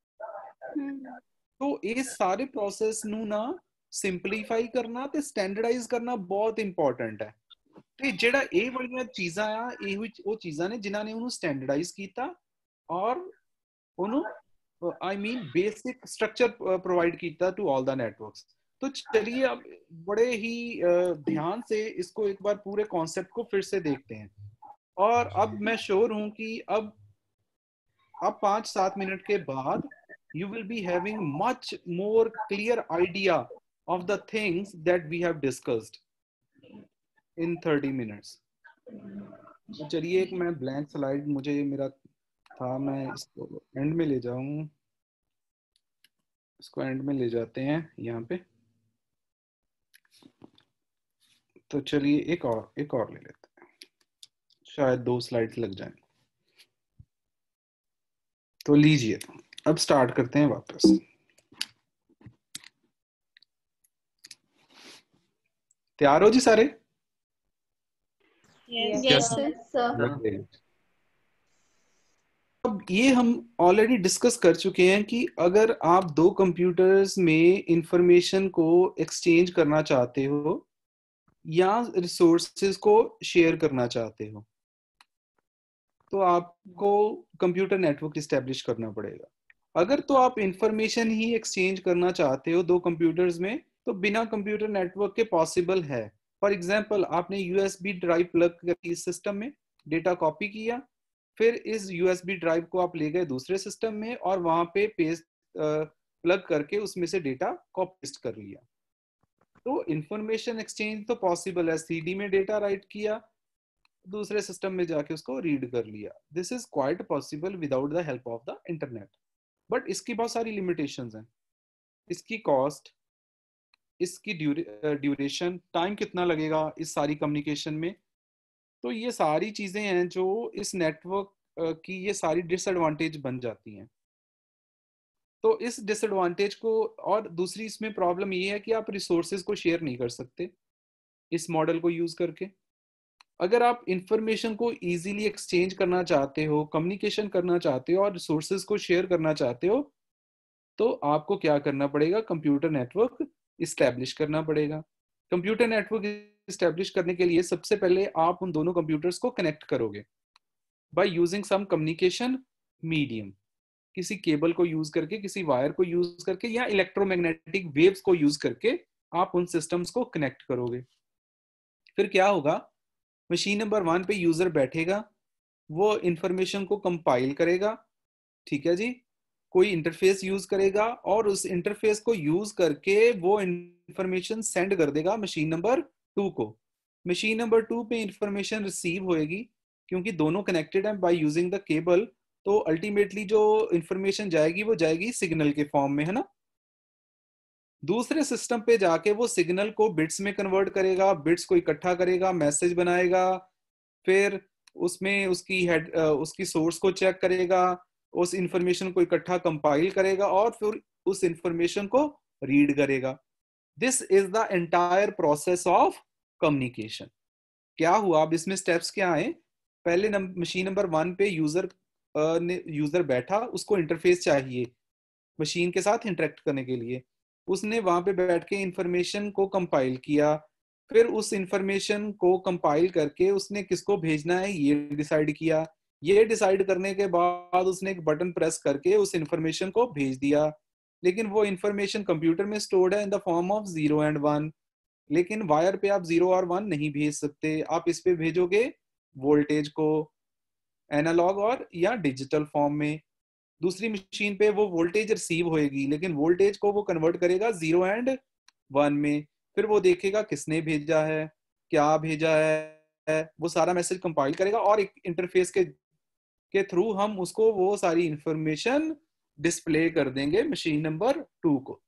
ਤੋ ਇਹ ਸਾਰੇ ਪ੍ਰੋਸੈਸ ਨੂੰ ਨਾ ਸਿੰਪਲੀਫਾਈ ਕਰਨਾ ਤੇ ਸਟੈਂਡਰਡਾਈਜ਼ ਕਰਨਾ ਬਹੁਤ ਇੰਪੋਰਟੈਂਟ ਹੈ। ਤੇ ਜਿਹੜਾ ਇਹ ਵਾਲੀਆਂ ਚੀਜ਼ਾਂ ਆ, ਇਹੋ ਉਹ ਚੀਜ਼ਾਂ ਨੇ ਜਿਨ੍ਹਾਂ ਨੇ ਉਹਨੂੰ ਸਟੈਂਡਰਡਾਈਜ਼ ਕੀਤਾ ਔਰ ਉਹਨੂੰ I mean basic structure provide किया to all the networks। तो चलिए अब बड़े ही ध्यान से इसको एक बार पूरे कॉन्सेप्ट को फिर से देखते हैं। और अब मैं श्योर हूं कि अब अब पांच सात मिनट के बाद you will be having much more clear idea of the things that we have discussed in thirty minutes। तो चलिए एक मैं ब्लैंक स्लाइड मुझे मेरा था, मैं इसको एंड में ले जाऊं, इसको एंड में ले जाते हैं यहाँ पे। तो चलिए एक और एक और ले लेते हैं, शायद दो स्लाइड्स लग जाएं। तो लीजिए अब स्टार्ट करते हैं वापस। तैयार हो जी सारे? Yes sir. अब ये हम ऑलरेडी डिस्कस कर चुके हैं कि अगर आप दो कंप्यूटर्स में इंफॉर्मेशन को एक्सचेंज करना चाहते हो या रिसोर्सेज को शेयर करना चाहते हो तो आपको कंप्यूटर नेटवर्क इस्टेब्लिश करना पड़ेगा। अगर तो आप इंफॉर्मेशन ही एक्सचेंज करना चाहते हो दो कंप्यूटर्स में तो बिना कंप्यूटर नेटवर्क के पॉसिबल है। फॉर एग्जांपल, आपने यूएसबी ड्राइव प्लग करके इस सिस्टम में डेटा कॉपी किया, फिर इस यूएसबी ड्राइव को आप ले गए दूसरे सिस्टम में और वहां पे पेस्ट प्लग करके उसमें से डेटा कॉपी कर लिया। तो इंफॉर्मेशन एक्सचेंज तो पॉसिबल है, सीडी में डेटा राइट किया, दूसरे सिस्टम में जाके उसको रीड कर लिया। This is quite possible without the help of the internet. But इसकी बहुत सारी लिमिटेशंस हैं। इसकी कॉस्ट, इसकी ड्यूरेशन, टाइम कितना लगेगा इस सारी कम्युनिकेशन में, तो ये सारी चीजें हैं जो इस नेटवर्क की ये सारी डिसएडवांटेज बन जाती हैं। तो इस डिसएडवांटेज को, और दूसरी इसमें प्रॉब्लम ये है कि आप रिसोर्सेज को शेयर नहीं कर सकते इस मॉडल को यूज करके। अगर आप इंफॉर्मेशन को इजीली एक्सचेंज करना चाहते हो, कम्युनिकेशन करना चाहते हो और रिसोर्सेज को शेयर करना चाहते हो तो आपको क्या करना पड़ेगा, कंप्यूटर नेटवर्क इस्टेब्लिश करना पड़ेगा। कंप्यूटर नेटवर्क इस्टेब्लिश करने के लिए सबसे पहले आप उन दोनों कंप्यूटर्स को कनेक्ट करोगे by using some communication medium, किसी केबल को यूज करके, किसी वायर को यूज करके या इलेक्ट्रोमैग्नेटिक वेव्स को यूज करके आप उन सिस्टम्स को कनेक्ट करोगे। फिर क्या होगा, मशीन नंबर वन पे यूजर बैठेगा, वो इंफॉर्मेशन को कंपाइल करेगा, ठीक है जी, कोई इंटरफेस यूज करेगा और उस इंटरफेस को यूज करके वो इंफॉर्मेशन सेंड कर देगा मशीन नंबर टू को। मशीन नंबर टू पे इंफॉर्मेशन रिसीव होएगी, क्योंकि दोनों कनेक्टेड हैं बाय यूजिंग द केबल, तो अल्टीमेटली जो इंफॉर्मेशन जाएगी वो जाएगी सिग्नल के फॉर्म में, है ना। दूसरे सिस्टम पे जाके वो सिग्नल को बिट्स में कन्वर्ट करेगा, बिट्स को इकट्ठा करेगा, मैसेज बनाएगा, फिर उसमें उसकी हेड उसकी सोर्स को चेक करेगा, उस इंफॉर्मेशन को इकट्ठा कंपाइल करेगा और फिर उस इंफॉर्मेशन को रीड करेगा। This is the entire process of communication. क्या हुआ, अब इसमें स्टेप्स क्या आए, पहले मशीन नंबर वन पे यूजर ने यूजर बैठा, उसको इंटरफेस चाहिए मशीन के साथ इंटरेक्ट करने के लिए, उसने वहां पे बैठ के इंफॉर्मेशन को कंपाइल किया, फिर उस इंफॉर्मेशन को कंपाइल करके उसने किसको भेजना है ये डिसाइड किया, ये डिसाइड करने के बाद उसने एक बटन प्रेस करके उस इंफॉर्मेशन को भेज दिया। लेकिन वो इंफॉर्मेशन कंप्यूटर में स्टोर्ड है in the form of zero and one, लेकिन वायर पे आप जीरो और वन नहीं भेज सकते, आप इस पे भेजोगे वोल्टेज को एनालॉग और या डिजिटल फॉर्म में। दूसरी मशीन पे वो वोल्टेज रिसीव होएगी, लेकिन वोल्टेज को वो कन्वर्ट करेगा जीरो एंड वन में, फिर वो देखेगा किसने भेजा है, क्या भेजा है, वो सारा मैसेज कंपाइल करेगा और एक इंटरफेस के के थ्रू हम उसको वो सारी इंफॉर्मेशन डिस्प्ले कर देंगे मशीन नंबर टू को।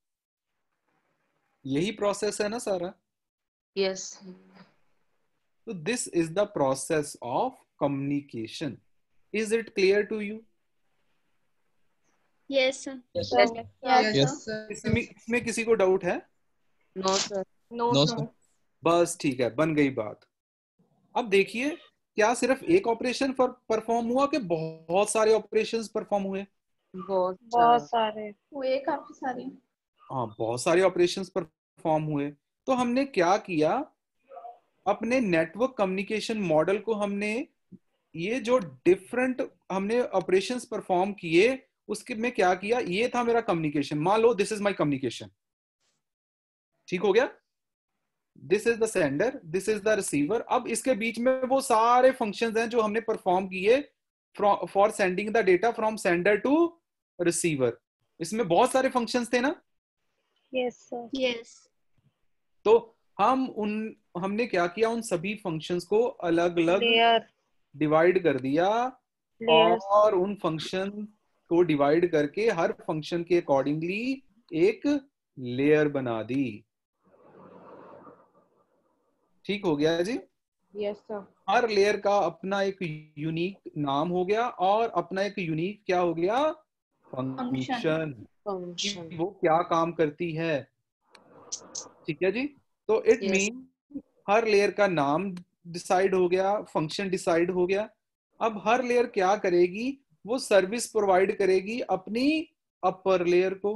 यही प्रोसेस है ना सारा? यस। तो this is the process of communication. Is it clear to you? Yes sir. Yes sir. इसमें इसमें किसी को डाउट है? No sir. No sir. बस ठीक है, बन गई बात। अब देखिए, क्या सिर्फ एक ऑपरेशन पर परफॉर्म हुआ कि बहुत सारे ऑपरेशंस परफॉर्म हुए? बहुत बहुत सारे हुए, काफी सारे। हाँ, बहुत सारे ऑपरेशंस परफॉर्म हुए। तो हमने क्या किया, अपने नेटवर्क कम्युनिकेशन मॉडल को हमने ये जो डिफरेंट हमने ऑपरेशंस परफॉर्म किए उसके में क्या किया, ये था मेरा कम्युनिकेशन। मान लो दिस इज माय कम्युनिकेशन, ठीक हो गया, this is the sender, this is the receiver. अब इसके बीच में वो सारे फंक्शंस हैं जो हमने परफॉर्म किए for sending the data from sender to receiver. इसमें बहुत सारे फंक्शंस थे ना? Yes sir. यस। तो हम उन हमने क्या किया, उन सभी फंक्शंस को अलग अलग डिवाइड कर दिया और उन फंक्शन को डिवाइड करके हर फंक्शन के अकॉर्डिंगली एक लेयर बना दी। ठीक हो गया जी? Yes sir. हर लेयर का अपना एक यूनिक नाम हो गया और अपना एक यूनिक क्या हो गया, फंक्शन, वो क्या काम करती है। ठीक है जी? तो इट Yes. मीन हर लेयर का नाम डिसाइड हो गया, फंक्शन डिसाइड हो गया। अब हर लेयर क्या करेगी, वो सर्विस प्रोवाइड करेगी अपनी अपर लेयर को।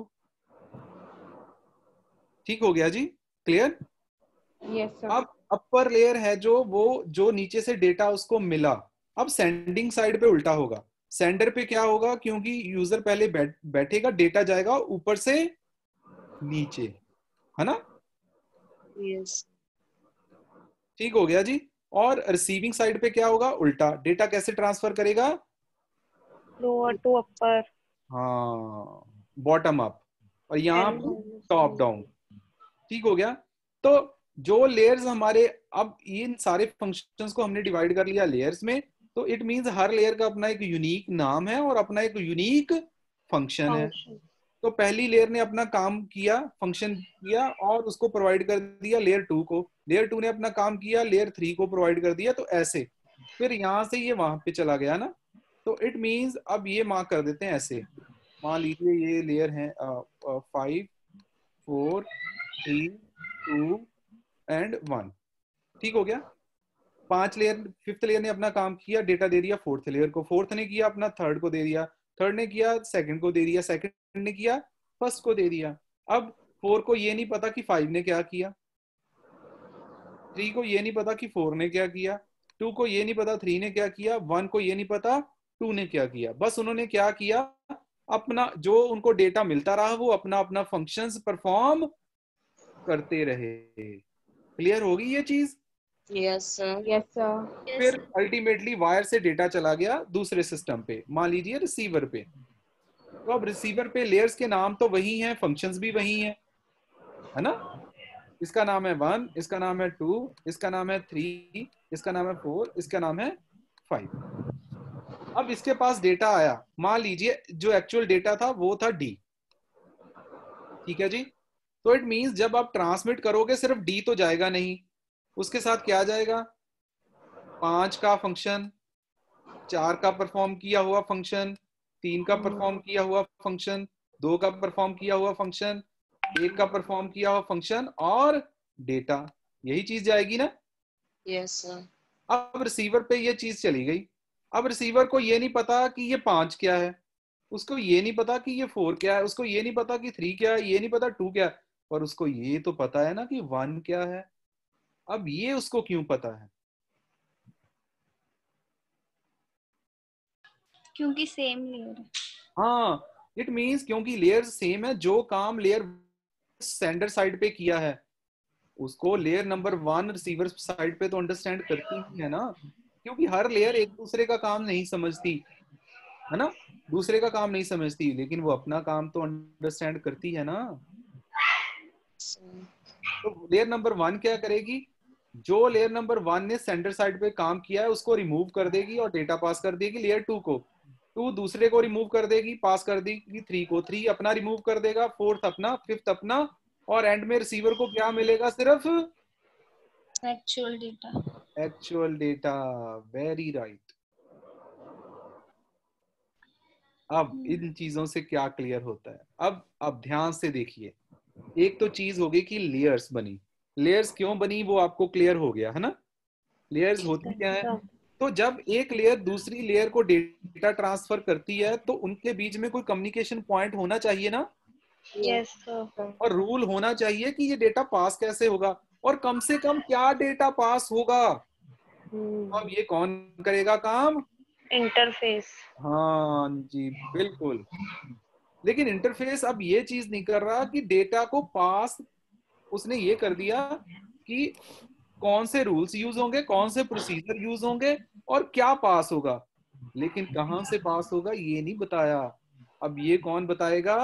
ठीक हो गया जी, क्लियर? Yes sir. अब अपर लेयर है जो वो जो नीचे से डेटा उसको मिला, अब सेंडिंग साइड पे उल्टा होगा। सेंडर पे क्या होगा, क्योंकि यूजर पहले बैठ, बैठेगा, डेटा जाएगा ऊपर से नीचे, है ना? यस। ठीक हो गया जी। और रिसीविंग साइड पे क्या होगा, उल्टा। डेटा कैसे ट्रांसफर करेगा, लोअर टू अपर। हाँ, बॉटम अप, और यहाँ टॉप डाउन। ठीक हो गया। तो जो लेयर्स हमारे, अब इन सारे फंक्शंस को हमने डिवाइड कर लिया लेयर्स में, तो इट मींस हर लेयर का अपना एक यूनिक नाम है और अपना एक यूनिक फंक्शन है। तो पहली लेयर ने अपना काम किया, फंक्शन किया और उसको प्रोवाइड कर दिया लेयर टू को, लेयर टू ने अपना काम किया, लेयर थ्री को प्रोवाइड कर दिया। तो ऐसे फिर यहाँ से ये वहां पे चला गया ना। तो इट मींस अब ये मार्क कर देते हैं ऐसे, मान लीजिए ये लेयर है five four three two and one. ठीक हो गया। पांच लेयर, फिफ्थ लेयर ने अपना काम किया, डेटा दे दिया फोर्थ लेयर को, फोर्थ ने किया अपना थर्ड को दे दिया, थर्ड ने किया सेकंड को दे दिया, सेकंड ने किया फर्स्ट को दे दिया। अब फोर को ये नहीं पता कि फाइव ने क्या किया, थ्री को ये नहीं पता कि फोर ने क्या किया, टू को ये नहीं पता थ्री ने क्या किया, वन को ये नहीं पता टू ने क्या किया। बस उन्होंने क्या किया, अपना जो उनको डेटा मिलता रहा वो अपना अपना फंक्शंस परफॉर्म करते रहे। क्लियर होगी ये चीज? Yes sir. Yes sir. फिर अल्टीमेटली वायर से डेटा चला गया दूसरे सिस्टम पे, मान लीजिए रिसीवर पे। तो अब रिसीवर पे लेयर्स के नाम तो वही हैं, फंक्शंस भी वही हैं, है ना? इसका नाम है वन, इसका नाम है टू, इसका नाम है थ्री, इसका नाम है फोर, इसका नाम है फाइव। अब इसके पास डेटा आया, मान लीजिए जो एक्चुअल डेटा था वो था डी। ठीक है जी। तो इट मींस जब आप ट्रांसमिट करोगे सिर्फ डी तो जाएगा नहीं, उसके साथ क्या जाएगा, पांच का फंक्शन, चार का परफॉर्म किया हुआ फंक्शन, तीन का परफॉर्म किया हुआ फंक्शन, दो का परफॉर्म किया हुआ फंक्शन, एक का परफॉर्म किया हुआ फंक्शन और डेटा। यही चीज जाएगी ना? Yes sir. अब रिसीवर पे ये चीज चली गई। अब रिसीवर को ये नहीं पता कि ये पांच क्या है, उसको ये नहीं पता कि ये फोर क्या है, उसको ये नहीं पता कि थ्री क्या है, ये नहीं पता टू क्या है, पर उसको ये तो पता है ना कि वन क्या है। अब ये उसको क्यों पता है? क्योंकि सेम लेयर है। हाँ, इट मींस क्योंकि लेयर सेम है, जो काम लेयर सेंडर साइड पे किया है उसको layer number one receiver side पे तो अंडरस्टैंड करती ही है ना, क्योंकि हर लेयर एक दूसरे का काम नहीं समझती है ना, दूसरे का काम नहीं समझती, लेकिन वो अपना काम तो अंडरस्टैंड करती है ना। तो लेयर नंबर वन क्या करेगी, जो लेयर नंबर वन ने सेंडर साइड पे काम किया है उसको रिमूव कर देगी और डेटा पास कर देगी लेयर टू को, टू दूसरे को रिमूव कर देगी, पास कर देगी थ्री को, थ्री अपना रिमूव कर देगा, फोर्थ अपना, फिफ्थ अपना, और एंड में रिसीवर को क्या मिलेगा, सिर्फ actual data. Actual data. Very right. अब इन चीजों से क्या क्लियर होता है? अब अब ध्यान से देखिए, एक तो चीज होगी कि लेयर्स बनी, लेयर्स क्यों बनी वो आपको क्लियर हो गया है ना। लेयर्स होती क्या है, तो जब एक लेयर दूसरी लेयर को डेटा ट्रांसफर करती है तो उनके बीच में कोई कम्युनिकेशन पॉइंट होना चाहिए ना। Yes sir. और रूल होना चाहिए कि ये डेटा पास कैसे होगा और कम से कम क्या डेटा पास होगा। तो अब ये कौन करेगा काम, इंटरफेस। हाँ जी बिल्कुल। लेकिन इंटरफेस अब ये चीज नहीं कर रहा कि डेटा को पास, उसने ये कर दिया कि कौन से रूल्स यूज होंगे, कौन से प्रोसीजर यूज होंगे और क्या पास होगा, लेकिन कहां से पास होगा ये नहीं बताया। अब ये कौन बताएगा,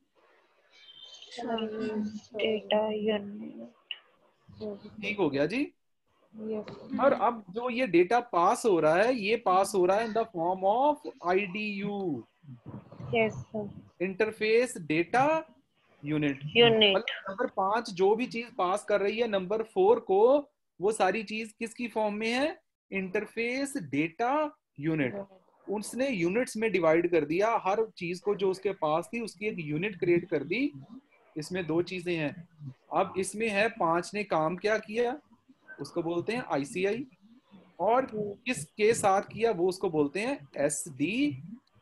डेटा यूनिट। ठीक हो गया जी। और अब जो ये डेटा पास हो रहा है ये पास हो रहा है in the form of IDU. Yes sir. Interface data unit. Unit. Number पांच जो भी चीज पास कर रही है नंबर फोर को, वो सारी चीज किसकी फॉर्म में है, इंटरफेस डेटा यूनिट। उसने यूनिट्स में डिवाइड कर दिया, हर चीज को जो उसके पास थी उसकी एक यूनिट क्रिएट कर दी। इसमें दो चीजें हैं, अब इसमें है पांच ने काम क्या किया उसको बोलते हैं आईसीआई, और किसके साथ किया वो उसको बोलते हैं एसडी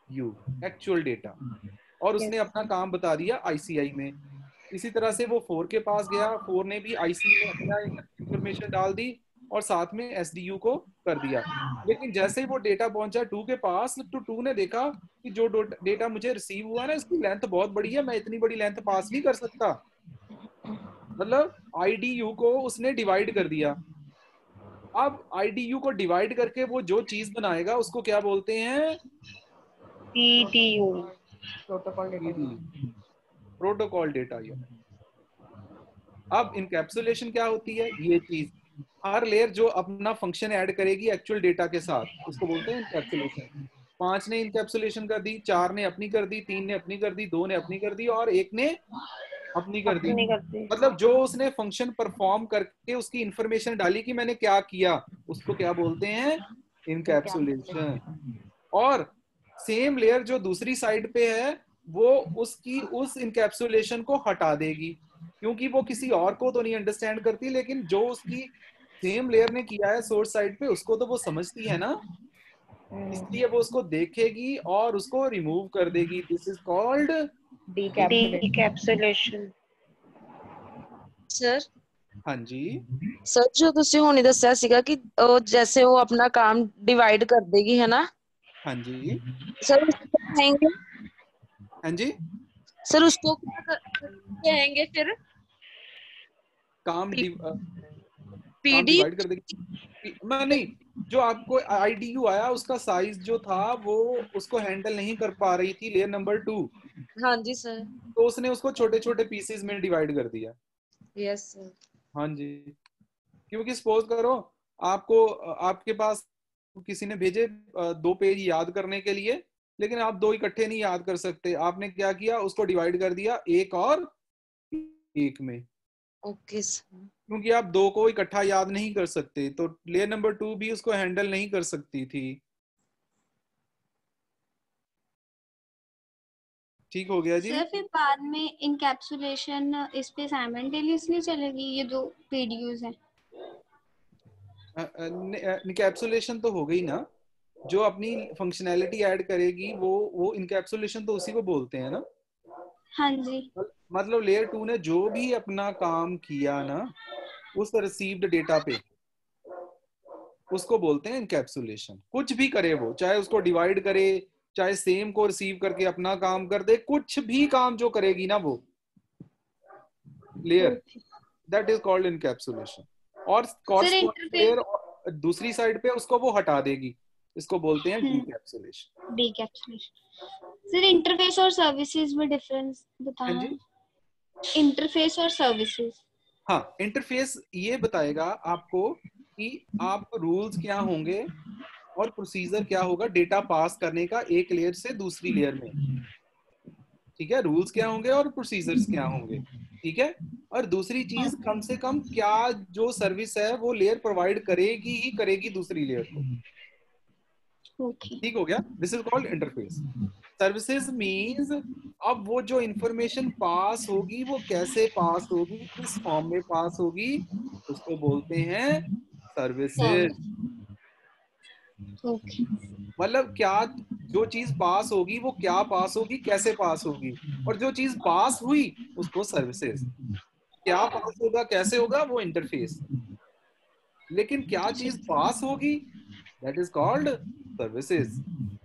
यू, एक्चुअल डेटा, और उसने अपना काम बता दिया आईसीआई में। इसी तरह से वो फोर के पास गया, फोर ने भी आईसी में अपना इंफॉर्मेशन डाल दी और साथ में एसडीयू को कर दिया। लेकिन जैसे ही वो डेटा पहुंचा टू के पास, तो टू ने देखा कि जो डेटा मुझे रिसीव हुआ ना, इसकी लेंथ बहुत बड़ी है, मैं इतनी बड़ी लेंथ पास नहीं कर सकता। मतलब आईडीयू को उसने डिवाइड कर दिया। अब आईडीयू को डिवाइड करके वो जो चीज बनाएगा उसको क्या बोलते हैं? PDU, protocol data. Protocol data unit. अब इनकैप्सुलेशन क्या होती है? ये चीज, हर लेयर जो अपना फंक्शन ऐड करेगी एक्चुअल डेटा के साथ, उसको बोलते हैं इनकैप्सुलेशन। पांच ने इनकैप्सुलेशन कर दी, चार ने अपनी कर दी, तीन ने अपनी कर दी, दो ने अपनी कर दी और एक ने अपनी कर दी। मतलब जो उसने फंक्शन परफॉर्म करके उसकी इंफॉर्मेशन डाली कि मैंने क्या किया, उसको क्या बोलते हैं? इनकैप्सुलेशन। और सेम लेयर जो दूसरी साइड पे है वो उसकी उस इनकैप्सुलेशन को हटा देगी, क्योंकि वो किसी और को तो नहीं अंडरस्टैंड करती, लेकिन जो उसकी सेम लेयर ने किया है सोर्स साइड पे उसको तो वो समझती है ना, इसलिए वो उसको देखेगी और उसको रिमूव कर देगी। This is called decapsulation. Sir हाँ जी सर, जो ਤੁਸੀਂ ਹੁਣੇ ਦੱਸਿਆ ਸੀਗਾ ਕਿ ਉਹ जैसे वो अपना काम डिवाइड कर देगी, है ना? हाँ जी सर उसको क्या कहेंगे? हाँ जी सर उसको क्या कर- कहेंगे फिर? काम पी- डिव- अ, काम पीडी डिवाइड कर देगी। मैं नहीं, जो आपको आईडीयू आया उसका साइज जो था वो उसको हैंडल नहीं कर पा रही थी लेयर नंबर टू, हाँ जी सर। तो उसने उसको छोटे छोटे पीसेस में डिवाइड कर दिया। Yes sir. हाँ जी, क्योंकि सपोज करो आपको आपके पास किसी ने भेजे अ, दो पेज याद करने के लिए, लेकिन आप दो इकट्ठे नहीं याद कर सकते। आपने क्या किया, उसको डिवाइड कर दिया एक और एक में, ओके सर। क्योंकि आप दो को इकट्ठा याद नहीं कर सकते, तो लेयर नंबर टू भी उसको हैंडल नहीं कर सकती थी। ठीक हो गया जी। सर फिर बाद में इनकैप्सुलेशन इस पे साइमल्टेनियसली चलेगी, ये जो पीडीयूज हैं? इनकैप्सुलेशन तो हो गई ना, जो अपनी फंक्शनैलिटी ऐड करेगी वो वो इनकैप्सुलेशन तो उसी को बोलते हैं ना। हाँ जी। मतलब लेयर टू ने जो भी अपना काम किया ना उस रिसीव्ड डेटा पे, उसको बोलते हैं इनकैप्सुलेशन। कुछ भी करे वो, चाहे उसको डिवाइड करे, चाहे सेम को रिसीव करके अपना काम कर दे, कुछ भी काम जो करेगी ना वो layer, that is called encapsulation. और कॉरस्पॉन्डिंग लेयर दूसरी साइड पे उसको वो हटा देगी, इसको बोलते हैं डीकैप्सुलेशन। डीकैप्सुलेशन। सर इंटरफेस और सर्विसेज में डिफरेंस बताना। इंटरफेस और सर्विसेज। हाँ, इंटरफेस ये बताएगा आपको कि आप रूल्स क्या होंगे और प्रोसीजर क्या होगा डेटा पास करने का एक लेयर से दूसरी लेयर में। ठीक है, रूल्स क्या होंगे और प्रोसीजर्स क्या होंगे। ठीक है, और दूसरी चीज कम से कम क्या जो सर्विस है वो लेयर प्रोवाइड करेगी ही करेगी दूसरी लेयर को। ठीक हो गया, this is called interface. Services means अब वो जो इंफॉर्मेशन पास होगी वो कैसे पास होगी, किस फॉर्म में पास होगी, उसको बोलते हैं सर्विसेज। मतलब क्या जो चीज पास होगी वो क्या पास होगी, कैसे पास होगी, और जो चीज पास हुई उसको सर्विसेज। क्या पास होगा, कैसे होगा, वो इंटरफेस। लेकिन क्या चीज पास होगी, that is called services.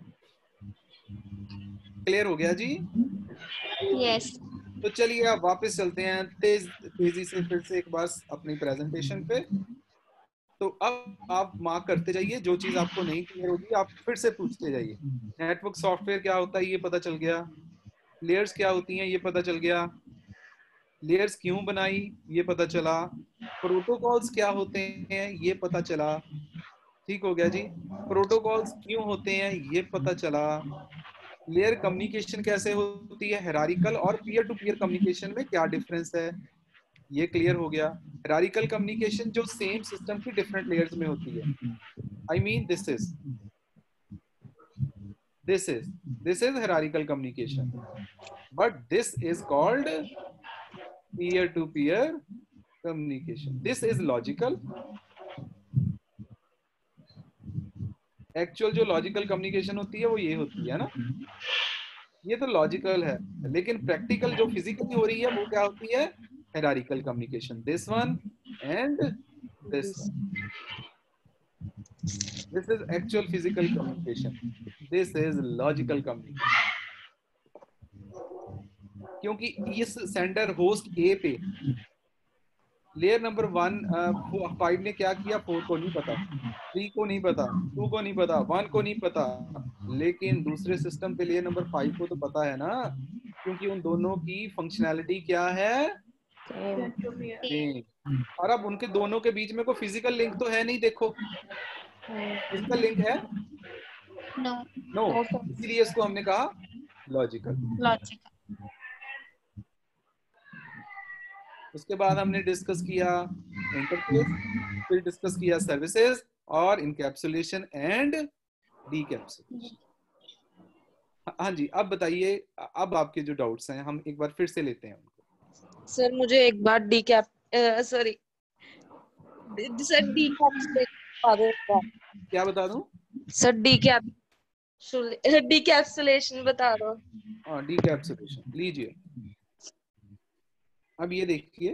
Clear हो गया जी? यस। तो चलिए अब वापस चलते हैं तेज तेजी से फिर से एक बार अपनी प्रेजेंटेशन पे। तो अब आप मार्क करते जाइए, जो चीज आपको नहीं क्लियर होगी आप फिर से पूछते जाइए। नेटवर्क सॉफ्टवेयर क्या होता है ये पता चल गया, लेयर्स क्या होती हैं ये पता चल गया, लेयर्स क्यों बनाई ये पता चला, प्रोटोकॉल्स क्या होते हैं ये पता चला। ठीक हो गया जी, प्रोटोकॉल्स क्यों होते हैं ये पता चला, लेयर कम्युनिकेशन कैसे होती है, हायरार्किकल और पीयर टू पीयर कम्युनिकेशन में क्या डिफरेंस है ये क्लियर हो गया। हायरार्किकल कम्युनिकेशन जो सेम सिस्टम की डिफरेंट लेयर्स में होती है, I mean this is this is this is hierarchical communication, but this is called peer to peer communication. This is logical actual जो लॉजिकल कम्युनिकेशन होती है वो ये होती है ना, ये तो लॉजिकल है, लेकिन प्रैक्टिकल जो फिजिकली हो रही है वो क्या होती है, hierarchical communication, this one and this one, this is actual physical communication, this is logical communication. क्योंकि इस सेंडर होस्ट ए पे लेयर नंबर वन फाइव ने क्या किया, फोर को नहीं पता, थ्री को नहीं पता, टू को नहीं पता, वन को नहीं पता, लेकिन दूसरे सिस्टम पे लेयर नंबर फाइव को तो पता है ना, क्योंकि उन दोनों की फंक्शनैलिटी क्या है, सेम। और अब उनके दोनों के बीच में कोई फिजिकल लिंक तो है नहीं, देखो फिजिकल लिंक है नो नो, इसीलिए इसको हमने कहा लॉजिकल। लॉजिकल। उसके बाद हमने डिस्कस किया इंटरफेस, फिर डिस्कस किया सर्विसेज और इनकैप्सुलेशन एंड डीकैप्सुलेशन। हाँ जी, अब बताइए, अब आपके जो डाउट्स हैं हम एक बार फिर से लेते हैं उनको। सर मुझे एक बार डीकैप सॉरी सर डीकैप्सुलेशन बता दो। क्या बता दूं? सर डीकैप डीकैप्सुलेशन बता दो। हाँ, डीकैप्सुलेशन लीजिए। अब ये देखिए,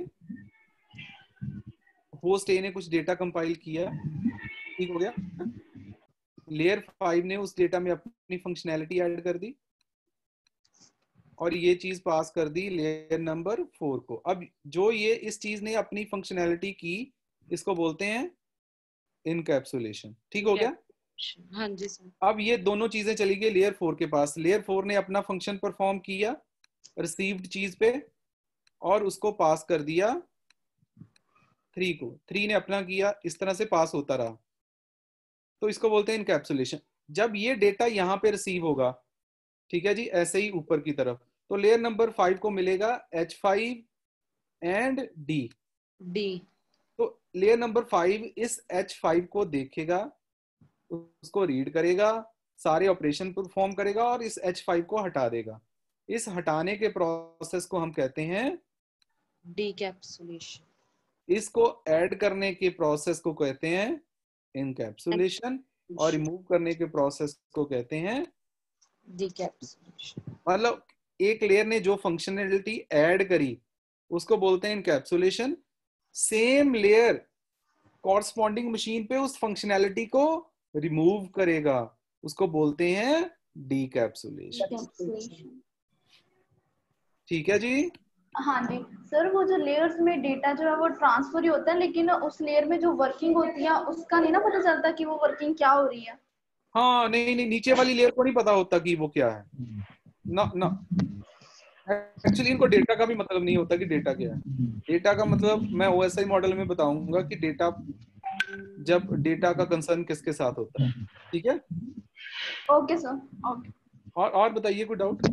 होस्ट ए ने कुछ डेटा कंपाइल किया, ठीक हो गया, लेयर फाइव ने उस डेटा में अपनी फंक्शनैलिटी ऐड कर दी और ये चीज पास कर दी लेयर नंबर फोर को। अब जो ये इस चीज ने अपनी फंक्शनैलिटी की, इसको बोलते हैं इनकैप्सुलेशन, ठीक हो गया? हाँ जी सर। अब ये दोनों चीजें चली गई लेयर फोर के पास, लेयर फोर ने अपना फंक्शन परफॉर्म किया रिसीव्ड चीज पे और उसको पास कर दिया थ्री को, थ्री ने अपना किया, इस तरह से पास होता रहा, तो इसको बोलते हैं इनकैप्सुलेशन। जब ये डेटा यहाँ पे रिसीव होगा, ठीक है जी, ऐसे ही ऊपर की तरफ, तो लेयर नंबर फाइव को मिलेगा H five and D D तो लेयर नंबर फाइव इस एच फाइव को देखेगा, उसको रीड करेगा, सारे ऑपरेशन परफॉर्म करेगा और इस एच फाइव को हटा देगा। इस हटाने के प्रोसेस को हम कहते हैं डीकैप्सुलेशन। इसको ऐड करने के प्रोसेस को कहते हैं इनकैप्सुलेशन और रिमूव करने के प्रोसेस को कहते हैं डीकैप्सुलेशन। मतलब एक लेयर ने जो फंक्शनैलिटी ऐड करी उसको बोलते हैं encapsulation, same layer corresponding machine पे उस फंक्शनैलिटी को रिमूव करेगा, उसको बोलते हैं डीकैप्सुलेशन। ठीक है जी? हाँ जी सर, वो जो लेयर्स में डेटा जो है वो ट्रांसफर ही होता है, लेकिन उस लेयर में जो वर्किंग होती है उसका नहीं ना पता चलता कि वो वर्किंग क्या हो रही है। हाँ, नहीं नहीं, नीचे वाली लेयर को नहीं पता होता कि वो क्या है ना ना। एक्चुअली इनको डेटा का भी मतलब नहीं होता कि डेटा क्या है। डेटा का मतलब मैं ओएसआई मॉडल में बताऊंगा कि डेटा, जब डेटा का कंसर्न किसके साथ होता है, ठीक है? Okay sir, okay. और और बताइए कोई डाउट?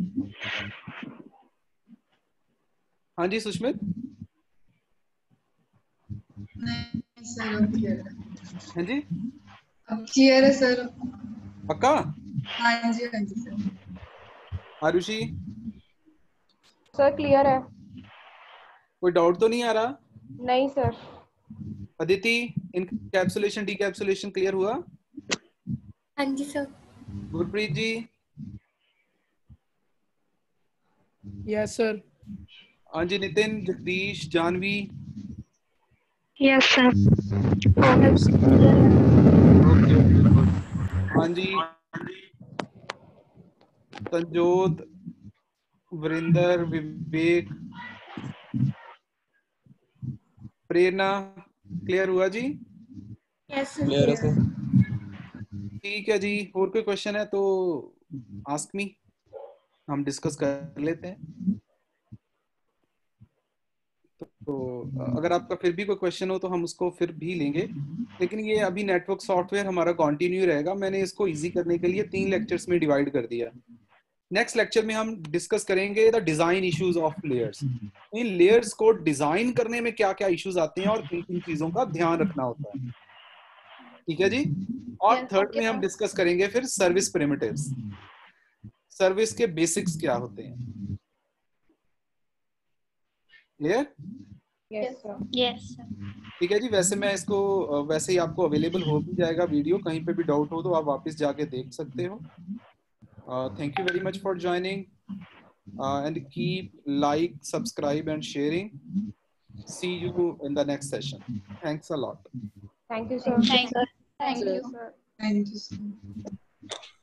हाँ जी सुष्मित। नहीं सर, अब क्लियर है। हाँ जी, अब क्लियर है सर। पक्का? हाँ जी हाँ जी सर। आरुषि सर क्लियर है। कोई डाउट तो नहीं आ रहा? नहीं sir. Aditi, encapsulation decapsulation clear हुआ? हाँ जी sir. Gurpreet ji? Yes sir. हाँ जी, नितिन, जगदीश, जानवी? Yes sir. हाँ जी, संजोत, वरिंदर, विवेक, प्रेरणा, क्लियर हुआ जी? यस क्लियर है सर। ठीक है जी, और कोई क्वेश्चन है तो आस्क मी, हम डिस्कस कर लेते हैं। तो अगर आपका फिर भी कोई क्वेश्चन हो तो हम उसको फिर भी लेंगे, लेकिन ये अभी नेटवर्क सॉफ्टवेयर हमारा कंटिन्यू रहेगा। मैंने इसको इजी करने के लिए तीन लेक्चर्स में डिवाइड कर दिया। नेक्स्ट लेक्चर में हम डिस्कस करेंगे the design issues of layers. इन लेयर्स को डिजाइन करने में क्या क्या इश्यूज आते हैं और किन किन चीजों का ध्यान रखना होता है, ठीक है जी? और थर्ड में हम डिस्कस करेंगे फिर सर्विस प्रिमिटिव्स, सर्विस के बेसिक्स क्या होते हैं। Clear? Yes sir. Yes sir. ठीक है जी, वैसे मैं इसको वैसे ही आपको अवेलेबल हो भी जाएगा वीडियो, कहीं पे भी डाउट हो तो आप वापस जाके देख सकते हो। Thank you very much for joining and keep like, subscribe and sharing. See you in the next session. Thanks a lot. Thank you, sir. Thank you. Thank Thank you. you, sir. Thank you, sir.